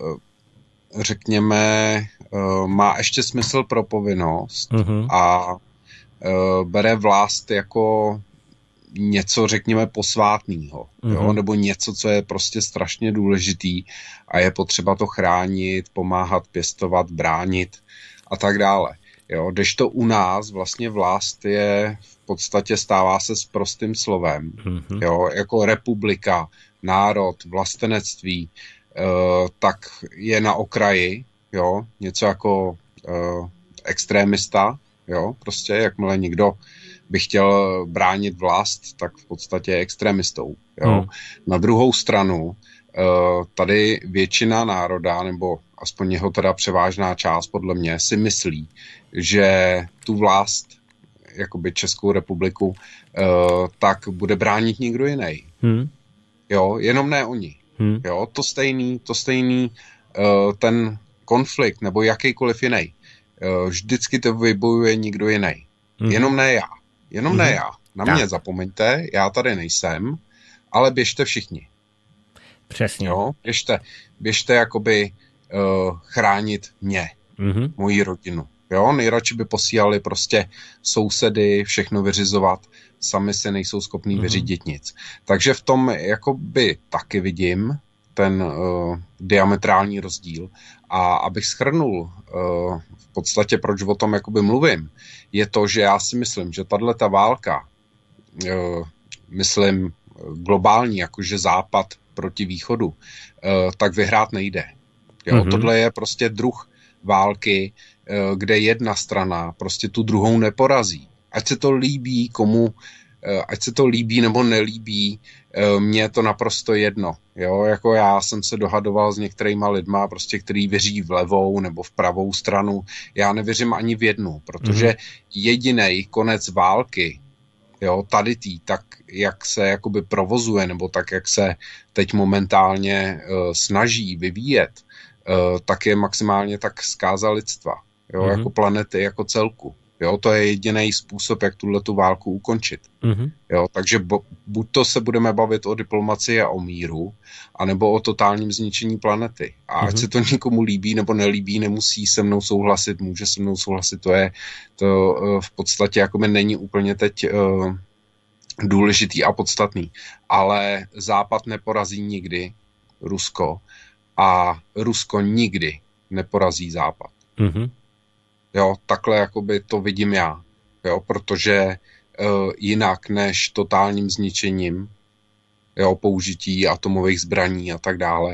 řekněme, má ještě smysl pro povinnost a bere vlast jako něco, řekněme, posvátného, jo? Nebo něco, co je prostě strašně důležitý a je potřeba to chránit, pomáhat, pěstovat, bránit a tak dále. Jo? Kdežto u nás vlastně vlast je v podstatě stává se s prostým slovem, jo? Jako republika, národ, vlastenectví, tak je na okraji, jo? Něco jako extrémista, jo? Prostě jakmile někdo by chtěl bránit vlast, tak v podstatě je extremistou. Jo? Na druhou stranu, tady většina národa, nebo aspoň jeho teda převážná část podle mě, si myslí, že tu vlast, jakoby Českou republiku, tak bude bránit někdo jiný. Jo? Jenom ne oni. Jo? To stejný ten konflikt, nebo jakýkoliv jiný. Vždycky to vybojuje někdo jiný. Jenom ne já. Ne já. Na mě zapomeňte, já tady nejsem, ale běžte všichni. Přesně. Jo? Běžte jakoby chránit mě, moji rodinu. Jo? Nejradši by posílali prostě sousedy, všechno vyřizovat, sami se nejsou schopní vyřídit nic. Takže v tom jakoby taky vidím ten diametrální rozdíl. A abych shrnul v podstatě, proč o tom jakoby mluvím, je to, že já si myslím, že tato válka, myslím globální, jakože Západ proti východu, tak vyhrát nejde. Jo, tohle je prostě druh války, kde jedna strana prostě tu druhou neporazí. Ať se to líbí ať se to líbí nebo nelíbí, mně je to naprosto jedno. Jo, jako já jsem se dohadoval s některýma lidma, prostě, který věří v levou nebo v pravou stranu. Já nevěřím ani v jednu, protože jedinej konec války, jo, tady tak jak se jakoby provozuje, nebo tak, jak se teď momentálně snaží vyvíjet, tak je maximálně tak zkáza lidstva, jo, jako planety, jako celku. Jo, to je jediný způsob, jak tu válku ukončit. Jo, takže buď to se budeme bavit o diplomacii a o míru, anebo o totálním zničení planety. A ať se to někomu líbí nebo nelíbí, nemusí se mnou souhlasit, může se mnou souhlasit, to v podstatě jakoby není úplně teď důležitý a podstatný. Ale Západ neporazí nikdy Rusko a Rusko nikdy neporazí Západ. Jo, takhle jakoby to vidím já, jo, protože jinak než totálním zničením, jo, použití atomových zbraní a tak dále,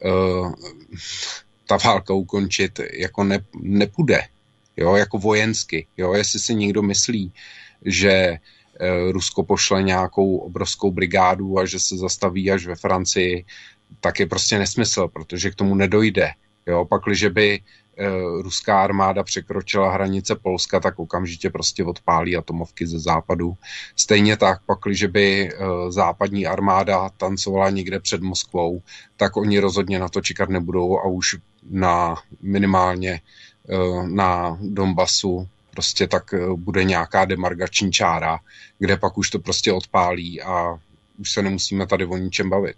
ta válka ukončit jako nepůjde, jo, jako vojensky, jo, jestli si někdo myslí, že Rusko pošle nějakou obrovskou brigádu a že se zastaví až ve Francii, tak je prostě nesmysl, protože k tomu nedojde, jo, pakliže by ruská armáda překročila hranice Polska, tak okamžitě prostě odpálí atomovky ze západu. Stejně tak, pakliže by západní armáda tancovala někde před Moskvou, tak oni rozhodně na to čekat nebudou a už minimálně na Donbasu prostě tak bude nějaká demarkační čára, kde pak už to prostě odpálí a už se nemusíme tady o ničem bavit.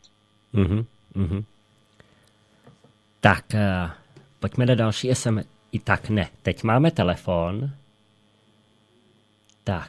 Tak pojďme do další SM. I tak ne. Teď máme telefon. Tak.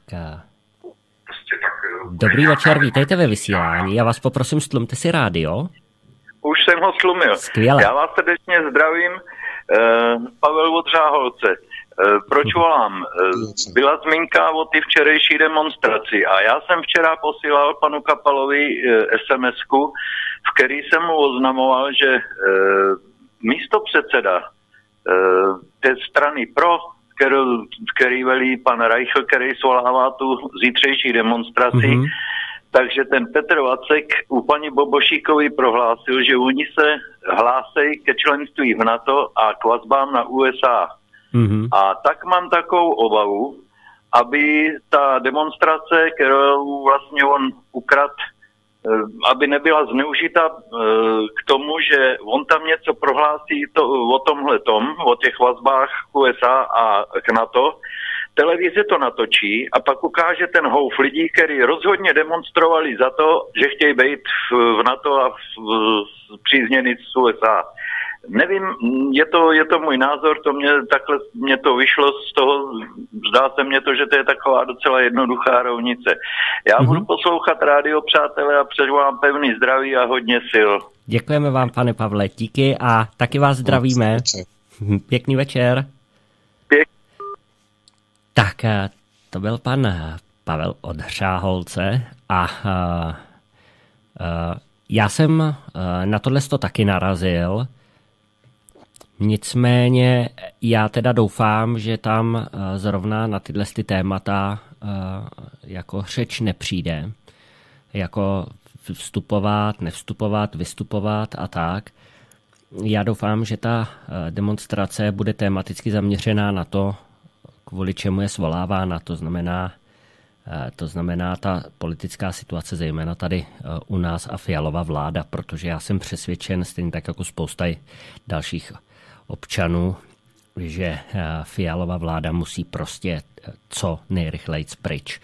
Dobrý večer, vítejte ve vysílání. Já vás poprosím, stlumte si rádio. Už jsem ho stlumil. Skvěle. Já vás srdečně zdravím. Pavel od Řáholce. Proč volám? Byla zmínka o ty včerejší demonstraci a já jsem včera posílal panu Kapalovi SMS-ku, v který jsem mu oznamoval, že místopředseda té strany pro, který velí pan Reichl, který svolává tu zítřejší demonstraci, takže ten Petr Vacek u paní Bobošíkovi prohlásil, že oni se hlásejí ke členství v NATO a k vazbám na USA. A tak mám takovou obavu, aby ta demonstrace, kterou vlastně on ukradl, aby nebyla zneužita k tomu, že on tam něco prohlásí o tomhletom, o těch vazbách k USA a k NATO. Televize to natočí a pak ukáže ten houf lidí, kteří rozhodně demonstrovali za to, že chtějí být v NATO a přízněni z USA. Nevím, je to můj názor, takhle mě to vyšlo z toho, zdá se mně to, že to je taková docela jednoduchá rovnice. Já budu poslouchat rádio, přátelé, a přeju vám pevný zdraví a hodně sil. Děkujeme vám, pane Pavle, díky a taky vás zdravíme. Pěkný večer. Tak, to byl pan Pavel od Řáholce a já jsem na tohle taky narazil. Nicméně já teda doufám, že tam zrovna na tyhle témata jako řeč nepřijde. Jako vstupovat, nevstupovat, vystupovat a tak. Já doufám, že ta demonstrace bude tematicky zaměřená na to, kvůli čemu je svolávána. To znamená ta politická situace, zejména tady u nás a Fialova vláda, protože já jsem přesvědčen, stejně tak jako spousta dalších občanů, že Fialova vláda musí prostě co nejrychleji pryč.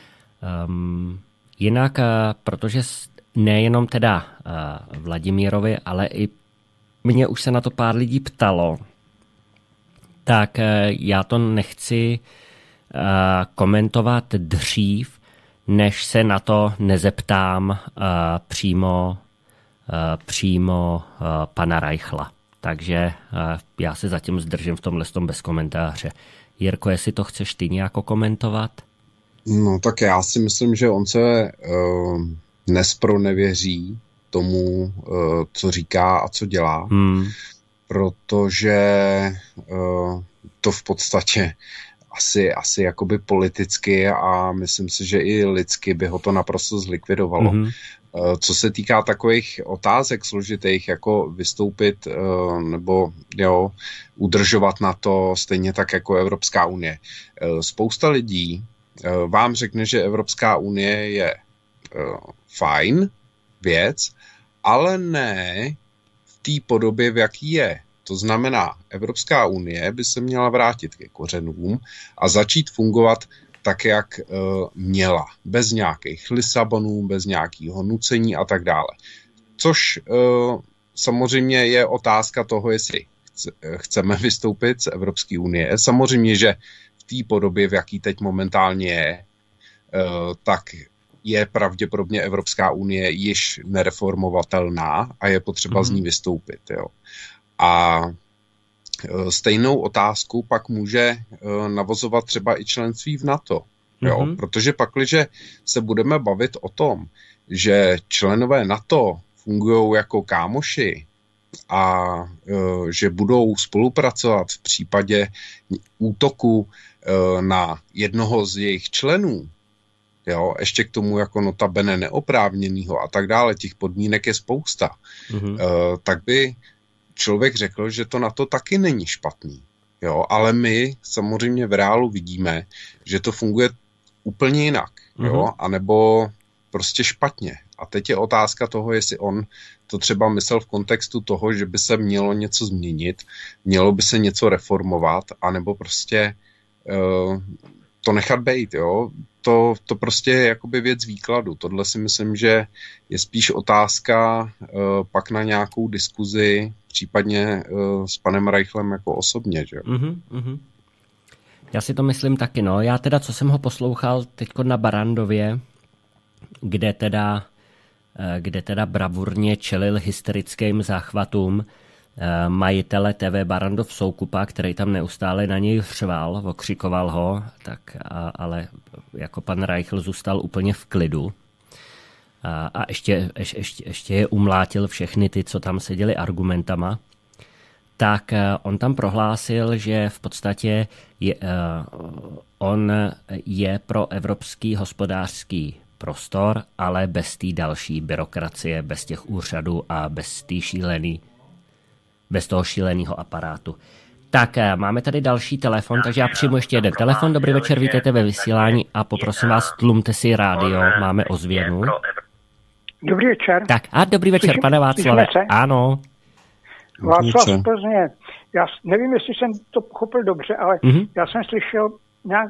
Jinak, protože nejenom teda Vladimírovi, ale i mě už se na to pár lidí ptalo, tak já to nechci komentovat dřív, než se na to nezeptám přímo pana Reichla. Takže já se zatím zdržím v tomhle bez komentáře. Jirko, jestli to chceš ty nějak komentovat? No tak já si myslím, že on se nespronevěří tomu, co říká a co dělá, protože to v podstatě asi jakoby politicky a myslím si, že i lidsky by ho to naprosto zlikvidovalo. Co se týká takových otázek složitých, jako vystoupit nebo udržovat na to stejně tak jako Evropská unie. Spousta lidí vám řekne, že Evropská unie je fajn věc, ale ne v té podobě, v jaký je. To znamená, Evropská unie by se měla vrátit ke kořenům a začít fungovat tak, jak měla. Bez nějakých Lisabonů, bez nějakého nucení a tak dále. Což samozřejmě je otázka toho, jestli chceme vystoupit z Evropské unie. Samozřejmě, že v té podobě, v jaký teď momentálně je, tak je pravděpodobně Evropská unie již nereformovatelná a je potřeba z ní vystoupit. Jo. A stejnou otázku pak může navozovat třeba i členství v NATO. Jo? Protože pakliže se budeme bavit o tom, že členové NATO fungují jako kámoši a že budou spolupracovat v případě útoku na jednoho z jejich členů, jo, ještě k tomu jako notabene neoprávněnýho a tak dále, těch podmínek je spousta, tak by člověk řekl, že to na to taky není špatný. Jo, ale my samozřejmě v reálu vidíme, že to funguje úplně jinak, jo, anebo prostě špatně. A teď je otázka toho, jestli on to třeba myslel v kontextu toho, že by se mělo něco změnit, mělo by se něco reformovat, anebo prostě to nechat bejt, jo. To prostě je jakoby věc výkladu. Tohle si myslím, že je spíš otázka pak na nějakou diskuzi, případně s panem Reichlem jako osobně, že? Já si to myslím taky, no. Já teda, co jsem ho poslouchal teďko na Barrandově, kde teda bravurně čelil hysterickým záchvatům majitele TV Barrandov Soukupa, který tam neustále na něj řval, okřikoval ho, tak ale jako pan Reichl zůstal úplně v klidu. A ještě je umlátil všechny ty, co tam seděli argumentama. Tak on tam prohlásil, že v podstatě on je pro evropský hospodářský prostor, ale bez té další byrokracie, bez těch úřadů a bez toho šíleného aparátu. Tak, máme tady další telefon, takže já přijmu ještě jeden telefon. Dobrý večer, vítejte ve vysílání a poprosím vás, tlumte si rádio, máme ozvěnu. Dobrý večer. Tak, a dobrý večer, pane Václave. Ano. Václav z Plzně. Já nevím, jestli jsem to pochopil dobře, ale já jsem slyšel nějak,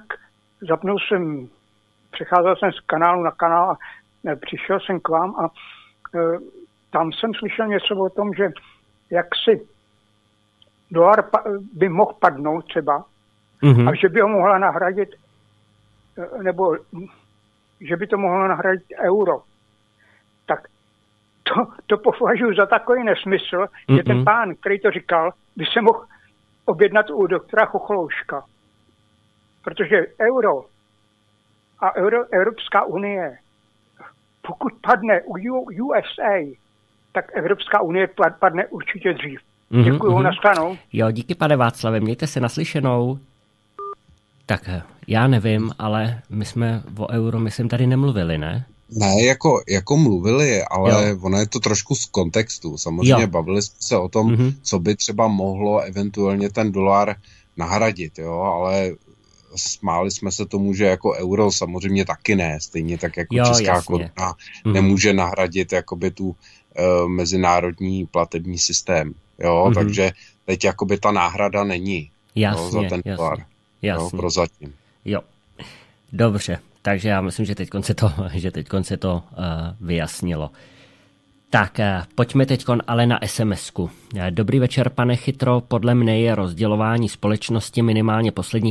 přecházel jsem z kanálu na kanál a přišel jsem k vám a tam jsem slyšel něco o tom, že jak si dolar by mohl padnout třeba a že by ho mohla nahradit, nebo že by to mohlo nahradit euro. Tak to považuji za takový nesmysl, že ten pán, který to říkal, by se mohl objednat u doktora Chocholouška. Protože euro a Evropská unie, pokud padne u USA, tak Evropská unie padne určitě dřív. Děkuju, nashledanou. Jo, díky, pane Václave, mějte se naslyšenou. Tak já nevím, ale my jsme o euro, myslím, tady nemluvili, ne? Ne, jako mluvili, ale ono je to trošku z kontextu. Samozřejmě bavili jsme se o tom, co by třeba mohlo eventuálně ten dolar nahradit, jo, ale smáli jsme se tomu, že jako euro samozřejmě taky ne, stejně tak jako česká koruna nemůže nahradit jakoby tu mezinárodní platební systém, jo, takže teď jakoby ta náhrada není za ten dolar, jo, prozatím. Jo, dobře. Takže já myslím, že teď se to vyjasnilo. Tak, pojďme teď ale na SMS-ku. Dobrý večer, pane Chytro. Podle mne je rozdělování společnosti minimálně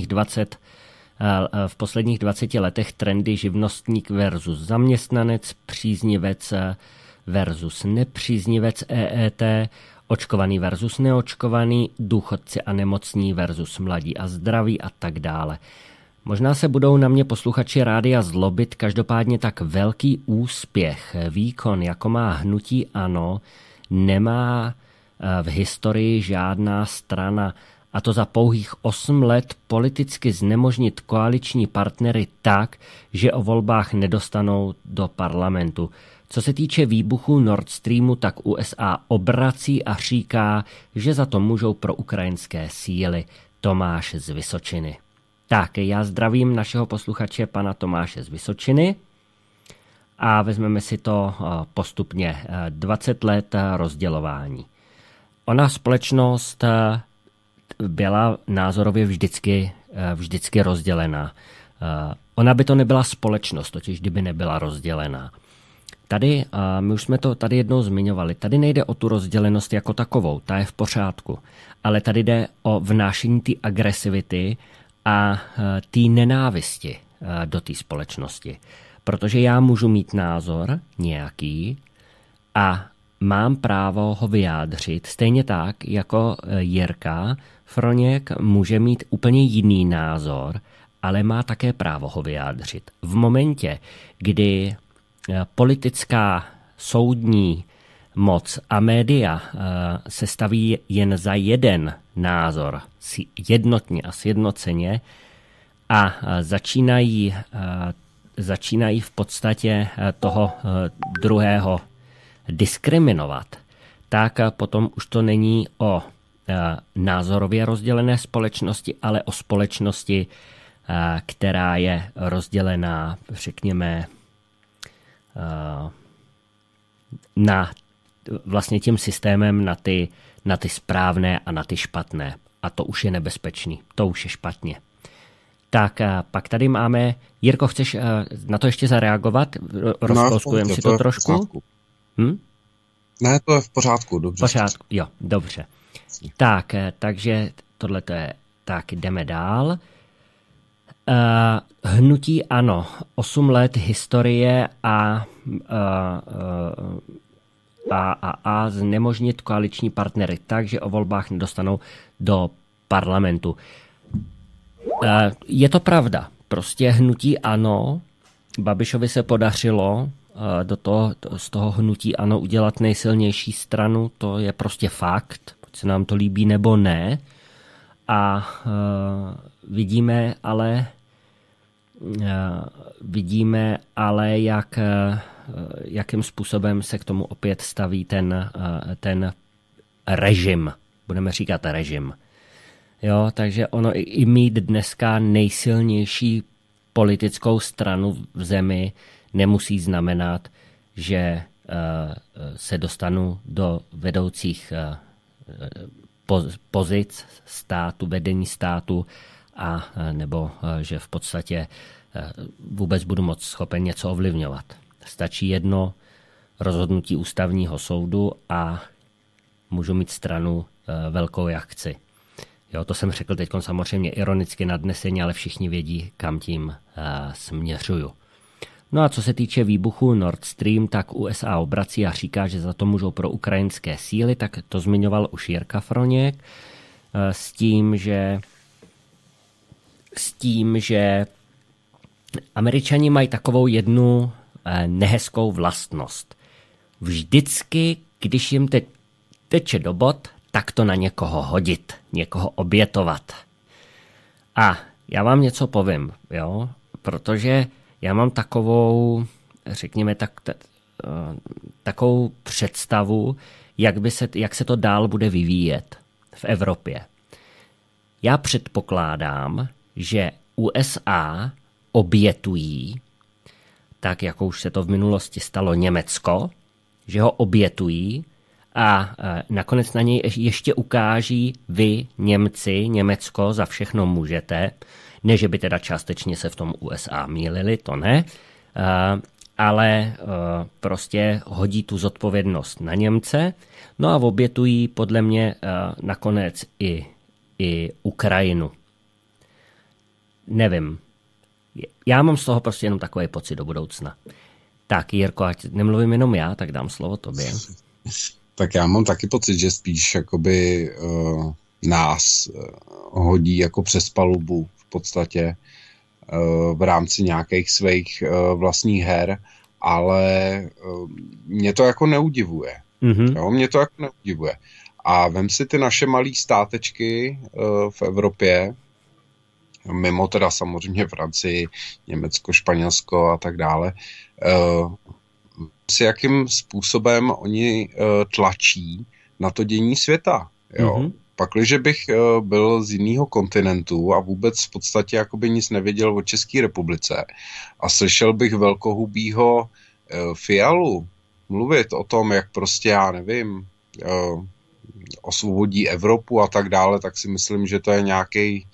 v posledních 20 letech trendy živnostník versus zaměstnanec, příznivec versus nepříznivec EET, očkovaný versus neočkovaný, důchodci a nemocní versus mladí a zdraví a tak dále. Možná se budou na mě posluchači rádia zlobit, každopádně tak velký úspěch, výkon, jako má hnutí ANO, nemá v historii žádná strana, a to za pouhých 8 let politicky znemožnit koaliční partnery tak, že o volbách nedostanou do parlamentu. Co se týče výbuchu Nord Streamu, tak USA obrací a říká, že za to můžou proukrajinské síly. Tomáš z Vysočiny. Tak, já zdravím našeho posluchače pana Tomáše z Vysočiny a vezmeme si to postupně. 20 let rozdělování. Ona společnost byla názorově vždycky rozdělená. Ona by to nebyla společnost, totiž kdyby nebyla rozdělená. Tady, my už jsme to tady jednou zmiňovali, tady nejde o tu rozdělenost jako takovou, ta je v pořádku, ale tady jde o vnášení té agresivity a té nenávisti do té společnosti. Protože já můžu mít názor nějaký a mám právo ho vyjádřit, stejně tak, jako Jirka Froněk může mít úplně jiný názor, ale má také právo ho vyjádřit. V momentě, kdy politická, soudní moc a média se staví jen za jeden názor, jednotně a sjednoceně a začínají v podstatě toho druhého diskriminovat, tak potom už to není o názorově rozdělené společnosti, ale o společnosti, která je rozdělená, řekněme, na vlastně tím systémem na ty správné a na ty špatné. A to už je nebezpečný, to už je špatně. Tak pak tady máme, Jirko, chceš na to ještě zareagovat? Rozkouskujeme si to trošku? Ne, to je v pořádku, dobře. Pořádku, jo, dobře. Tak, takže tohle to je, tak jdeme dál. Hnutí ANO, 8 let historie a znemožnit koaliční partnery tak, že o volbách nedostanou do parlamentu. Je to pravda. Prostě hnutí ANO, Babišovi se podařilo z toho hnutí ANO udělat nejsilnější stranu, to je prostě fakt, ať se nám to líbí nebo ne. A vidíme ale, jakým způsobem se k tomu opět staví ten režim. Budeme říkat režim. Jo, takže ono i mít dneska nejsilnější politickou stranu v zemi nemusí znamenat, že se dostanu do vedoucích pozic státu, vedení státu, a nebo že v podstatě vůbec budu moc schopen něco ovlivňovat. Stačí jedno rozhodnutí ústavního soudu a můžu mít stranu velkou, jak chci. Jo, to jsem řekl teď samozřejmě ironicky nadneseně, ale všichni vědí, kam tím směřuju. No a co se týče výbuchu Nord Stream, tak USA obrací a říká, že za to můžou pro ukrajinské síly, tak to zmiňoval už Jirka Froněk, s tím, že Američani mají takovou jednu nehezkou vlastnost. Vždycky, když jim teče do bod, tak to na někoho hodit, někoho obětovat. A já vám něco povím, jo, protože já mám takovou, řekněme, takovou představu, jak se to dál bude vyvíjet v Evropě. Já předpokládám, že USA obětují, tak jako už se to v minulosti stalo Německo, že ho obětují a nakonec na něj ještě ukáží vy, Němci, Německo, za všechno můžete. Ne, že by teda částečně se v tom USA mýlili, to ne, ale prostě hodí tu zodpovědnost na Němce, no a obětují podle mě nakonec i Ukrajinu. Nevím. Já mám z toho prostě jenom takový pocit do budoucna. Tak, Jirko, ať nemluvím jenom já, tak dám slovo tobě. Tak já mám taky pocit, že spíš jakoby nás hodí jako přes palubu v podstatě v rámci nějakých svých vlastních her, ale mě to jako neudivuje. Jo, mě to jako neudivuje. A vem si ty naše malý státečky v Evropě, mimo teda samozřejmě Francii, Německo, Španělsko a tak dále, s jakým způsobem oni tlačí na to dění světa. Jo? Pakliže bych byl z jiného kontinentu a vůbec v podstatě jakoby nic nevěděl o České republice a slyšel bych velkohubýho Fialu mluvit o tom, jak prostě, já nevím, osvobodí Evropu a tak dále, tak si myslím, že to je nějaký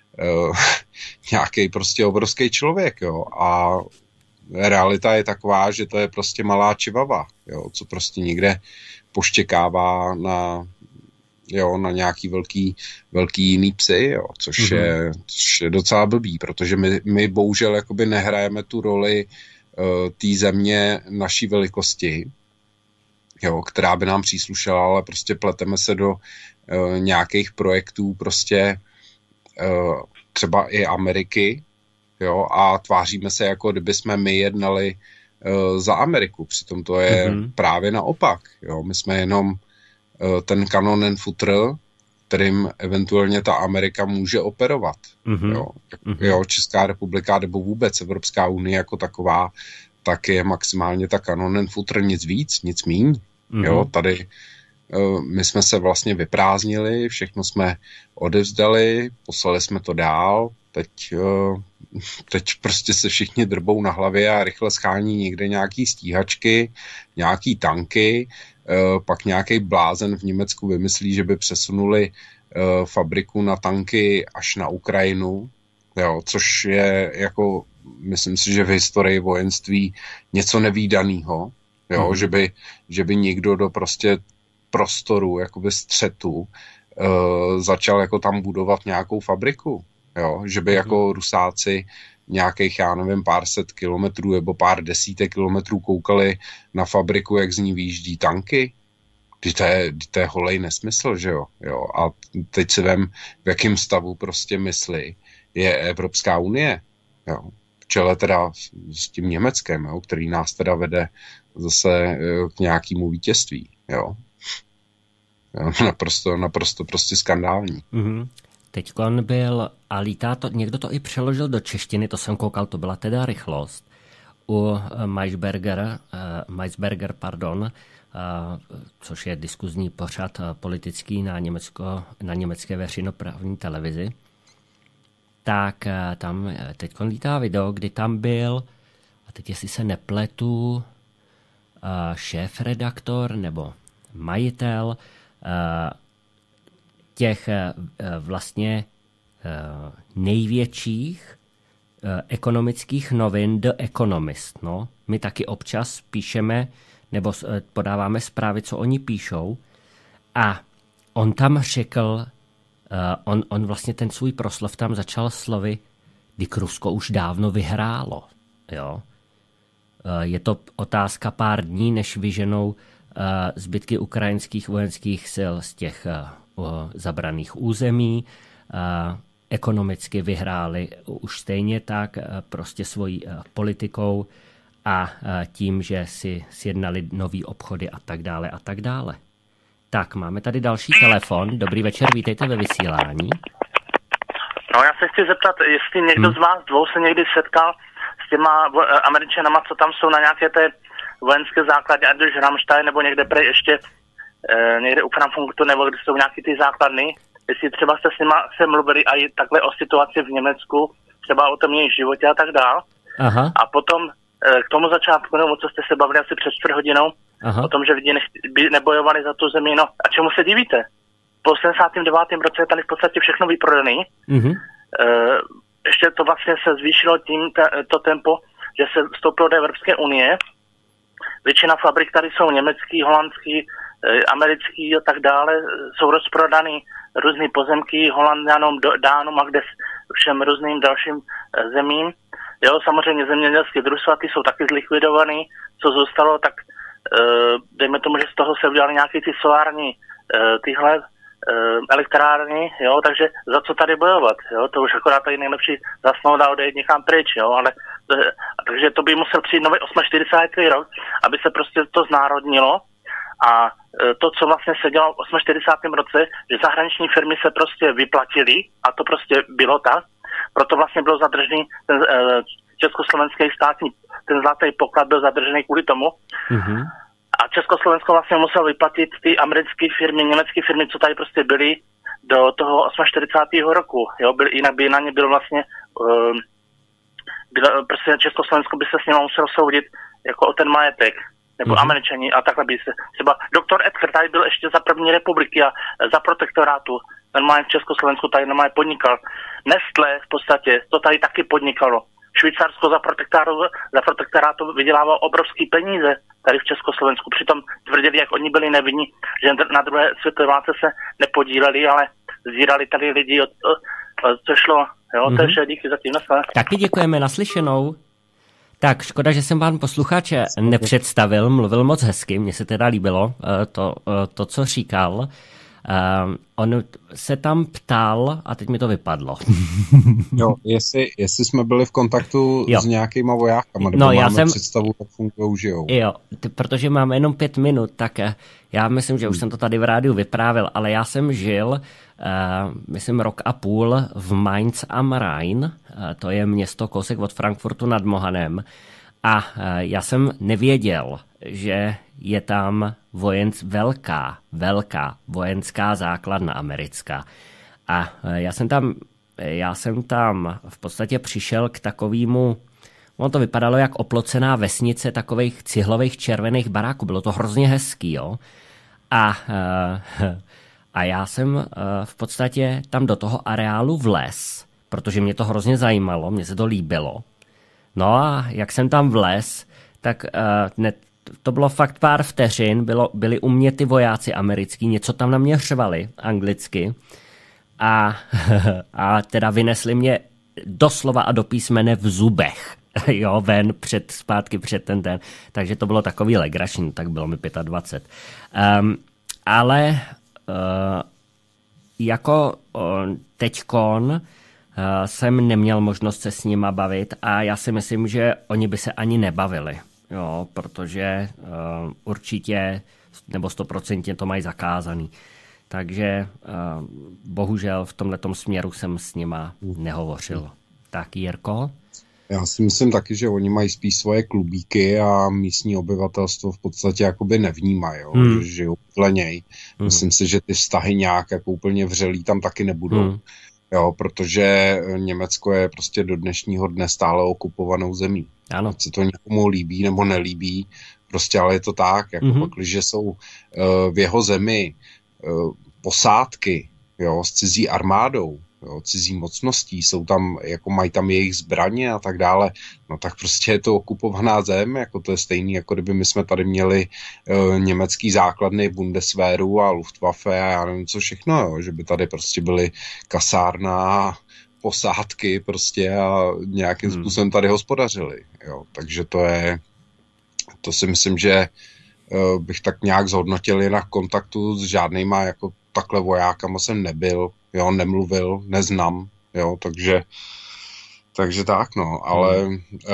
prostě obrovský člověk, jo. A realita je taková, že to je prostě malá čivava, jo, co prostě někde poštěkává na nějaký velký jiný psy, jo, což je docela blbý, protože my bohužel jakoby nehrajeme tu roli té země naší velikosti, jo, která by nám příslušela, ale prostě pleteme se do nějakých projektů prostě třeba i Ameriky, jo, a tváříme se, jako kdyby jsme my jednali za Ameriku. Přitom to je právě naopak. Jo. My jsme jenom ten kanonen futr, kterým eventuálně ta Amerika může operovat. Jo, Česká republika nebo vůbec Evropská unie jako taková, tak je maximálně ta kanonen futr, nic víc, nic míň. Jo, tady my jsme se vlastně vyprázdnili, všechno jsme odevzdali, poslali jsme to dál, teď prostě se všichni drbou na hlavě a rychle schání někde nějaký stíhačky, nějaký tanky, pak nějaký blázen v Německu vymyslí, že by přesunuli fabriku na tanky až na Ukrajinu, jo, což je jako, myslím si, že v historii vojenství něco nevídanýho, jo, že by někdo do prostě prostoru, jakoby střetu, začal jako tam budovat nějakou fabriku, jo, že by jako Rusáci nějakých, já nevím, pár set kilometrů nebo pár desítek kilometrů koukali na fabriku, jak z ní vyjíždí tanky. To je holej nesmysl, že jo? A teď si vem, v jakém stavu prostě mysli je Evropská unie, jo? V čele teda s tím Německem, jo? Který nás teda vede zase k nějakému vítězství, jo? Naprosto prostě skandální. Teďkon byl, a lítá to, někdo to i přeložil do češtiny, to jsem koukal, to byla teda rychlost, u Maisberger, což je diskuzní pořad politický na německé veřejnoprávní televizi, tak tam teďkon lítá video, kdy tam byl, a teď jestli se nepletu, šéf-redaktor nebo majitel těch vlastně největších ekonomických novin The Economist. No. My taky občas píšeme nebo podáváme zprávy, co oni píšou. A on tam řekl, on vlastně ten svůj proslov tam začal slovy, kdy Rusko už dávno vyhrálo. Jo? Je to otázka pár dní, než vyženou zbytky ukrajinských vojenských sil z těch zabraných území. Ekonomicky vyhráli už stejně tak prostě svojí politikou a tím, že si sjednali nový obchody a tak dále a tak dále. Tak, máme tady další telefon. Dobrý večer, vítejte ve vysílání. No, já se chci zeptat, jestli někdo z vás dvou se někdy setkal s těma Američanama, co tam jsou na nějaké té vojenské základě, ať už Ramstein nebo někde ještě někde u Frankfurtu, nebo kde jsou nějaké ty základny, jestli třeba jste s nima se mluvili i takhle o situaci v Německu, třeba o tom jejich životě a tak dál. Aha. A potom k tomu začátku, nebo co jste se bavili asi před 4 hodinou, o tom, že lidi by nebojovali za tu zemi, no a čemu se divíte? Po 79. roce je tady v podstatě všechno vyprodaný. Ještě to vlastně se zvýšilo tím to tempo, že se vstoupilo do Evropské unie. Většina fabrik tady jsou německý, holandský, americký a tak dále, jsou rozprodaný různý pozemky Holandianům, Dánům a kde všem různým dalším zemím. Jo, samozřejmě zemědělské družstva, ty jsou taky zlikvidovaný. Co zůstalo, tak dejme tomu, že z toho se udělali nějaký ty solární tyhle elektrárny, jo, takže za co tady bojovat, jo, to už akorát tady nejlepší zasnout a odejít někam pryč, jo, ale takže to by musel přijít nový 48. rok, aby se prostě to znárodnilo a to, co vlastně se dělalo v 48. roce, že zahraniční firmy se prostě vyplatily a to prostě bylo tak, proto vlastně byl zadržený ten československý státní, ten zlatý poklad byl zadržený kvůli tomu. Mm-hmm. A Československo vlastně musel vyplatit ty americké firmy, německé firmy, co tady prostě byly do toho 48. roku. Jo, jinak by na ně byl vlastně, prostě Československo by se s ním muselo soudit jako o ten majetek. Nebo Američani a takhle by se. Třeba doktor Edgar tady byl ještě za první republiky a za protektorátu. Ten má v Československu tady normálně podnikal. Nestlé v podstatě, to tady taky podnikalo. Švýcarsko za protektorátu vydělávalo obrovský peníze tady v Československu. Přitom tvrdili, jak oni byli nevinní, že na druhé světové válce se nepodíleli, ale zírali tady lidi, co šlo. Jo, to je vše, díky za tím. Taky děkujeme, naslyšenou. Tak, škoda, že jsem vám posluchače nepředstavil, mluvil moc hezky, mně se teda líbilo to co říkal. On se tam ptal, a teď mi to vypadlo. Jo, jestli jsme byli v kontaktu s nějakýma vojákama, nebo máme představu, jak fungují, žijou. Jo, protože máme jenom 5 minut, tak já myslím, že už jsem to tady v rádiu vyprávěl, ale já jsem žil, myslím, 1,5 roku v Mainz am Rhein, to je město kousek od Frankfurtu nad Mohanem, a já jsem nevěděl, že je tam velká vojenská základna americká. A já jsem tam v podstatě přišel k takovému, ono to vypadalo jak oplocená vesnice takových cihlových červených baráků. Bylo to hrozně hezký, jo. A já jsem v podstatě tam do toho areálu vlez, protože mě to hrozně zajímalo, mně se to líbilo. No a jak jsem tam vlez, tak to bylo fakt pár vteřin, byli u mě ty vojáci americký, něco tam na mě řvali anglicky a teda vynesli mě doslova a do písmene v zubech, jo, ven zpátky před ten den, takže to bylo takový legrační, tak bylo mi 25. Ale jako teďkon jsem neměl možnost se s nima bavit a já si myslím, že oni by se ani nebavili. Jo, protože určitě nebo 100% to mají zakázaný. Takže bohužel v tomhletom směru jsem s nima nehovořil. Tak, Jirko? Já si myslím taky, že oni mají spíš svoje klubíky a místní obyvatelstvo v podstatě jakoby nevnímají, že žijou dle něj. Myslím si, že ty vztahy nějak jako úplně vřelý tam taky nebudou. Jo, protože Německo je prostě do dnešního dne stále okupovanou zemí. Ano. Ať se to někomu líbí nebo nelíbí, prostě ale je to tak, jako pakliže jsou v jeho zemi posádky, jo, s cizí armádou, jo, cizí mocností, jsou tam, jako mají tam jejich zbraně a tak dále, no tak prostě je to okupovaná zem, jako to je stejný, jako kdyby my jsme tady měli německý základny Bundeswehru a Luftwaffe a já nevím co všechno, jo, že by tady prostě byly kasárna, posádky prostě a nějakým způsobem tady hospodařili, jo, takže to si myslím, že bych tak nějak zhodnotil, jinak kontaktu s žádnejma jako takhle vojákama jsem nebyl, jo, nemluvil, neznám, jo, takže tak, no, ale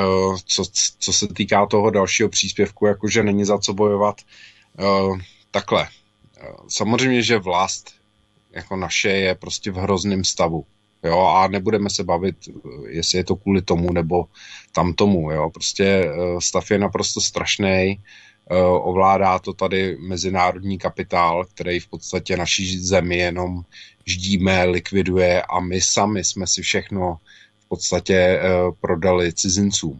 co se týká toho dalšího příspěvku, jakože není za co bojovat, takhle, samozřejmě, že vlast jako naše je prostě v hrozném stavu, jo, a nebudeme se bavit, jestli je to kvůli tomu nebo tamtomu, jo, prostě stav je naprosto strašný. Ovládá to tady mezinárodní kapitál, který v podstatě naší zemi jenom ždíme, likviduje a my sami jsme si všechno v podstatě prodali cizincům.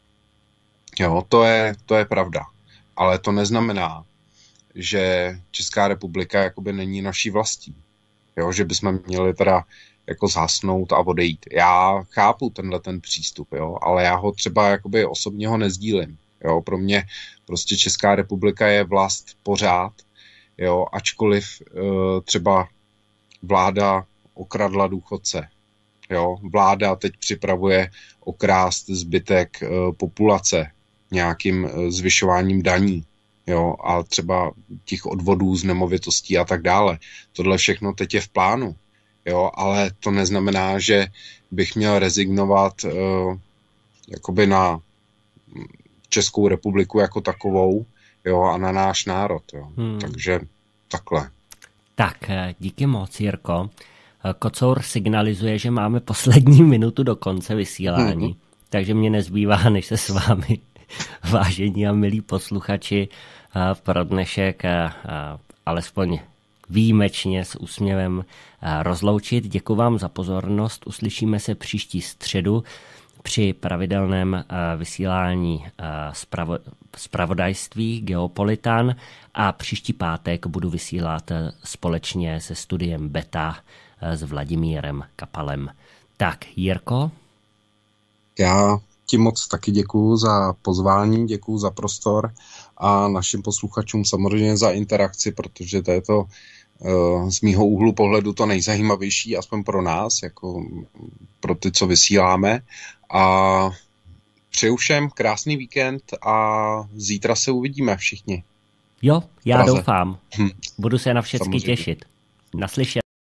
Jo, to je pravda. Ale to neznamená, že Česká republika jakoby není naší vlastí. Jo, že bychom měli teda jako zhasnout a odejít. Já chápu ten přístup, jo, ale já ho třeba jakoby osobně ho nezdílím. Jo, pro mě prostě Česká republika je vlast pořád, jo, ačkoliv třeba vláda okradla důchodce. Jo, vláda teď připravuje okrást zbytek populace nějakým zvyšováním daní. jo, a třeba těch odvodů z nemovitostí a tak dále. Tohle všechno teď je v plánu, jo, ale to neznamená, že bych měl rezignovat jakoby na Českou republiku jako takovou, jo, a na náš národ, jo. Takže takhle. Tak, díky moc, Jirko. Kocour signalizuje, že máme poslední minutu do konce vysílání, takže mě nezbývá, než se s vámi, vážení a milí posluchači, pro dnešek alespoň výjimečně s úsměvem rozloučit. Děkuji vám za pozornost, uslyšíme se příští středu při pravidelném vysílání zpravodajství Geopolitan a příští pátek budu vysílat společně se studiem Beta s Vladimírem Kapalem. Tak, Jirko? Já ti moc taky děkuju za pozvání, děkuju za prostor a našim posluchačům samozřejmě za interakci, protože to je to z mýho úhlu pohledu to nejzajímavější, aspoň pro nás, jako pro ty, co vysíláme. A přeju všem krásný víkend a zítra se uvidíme všichni. Jo, já doufám. Budu se na všechny těšit. Naslyšenou.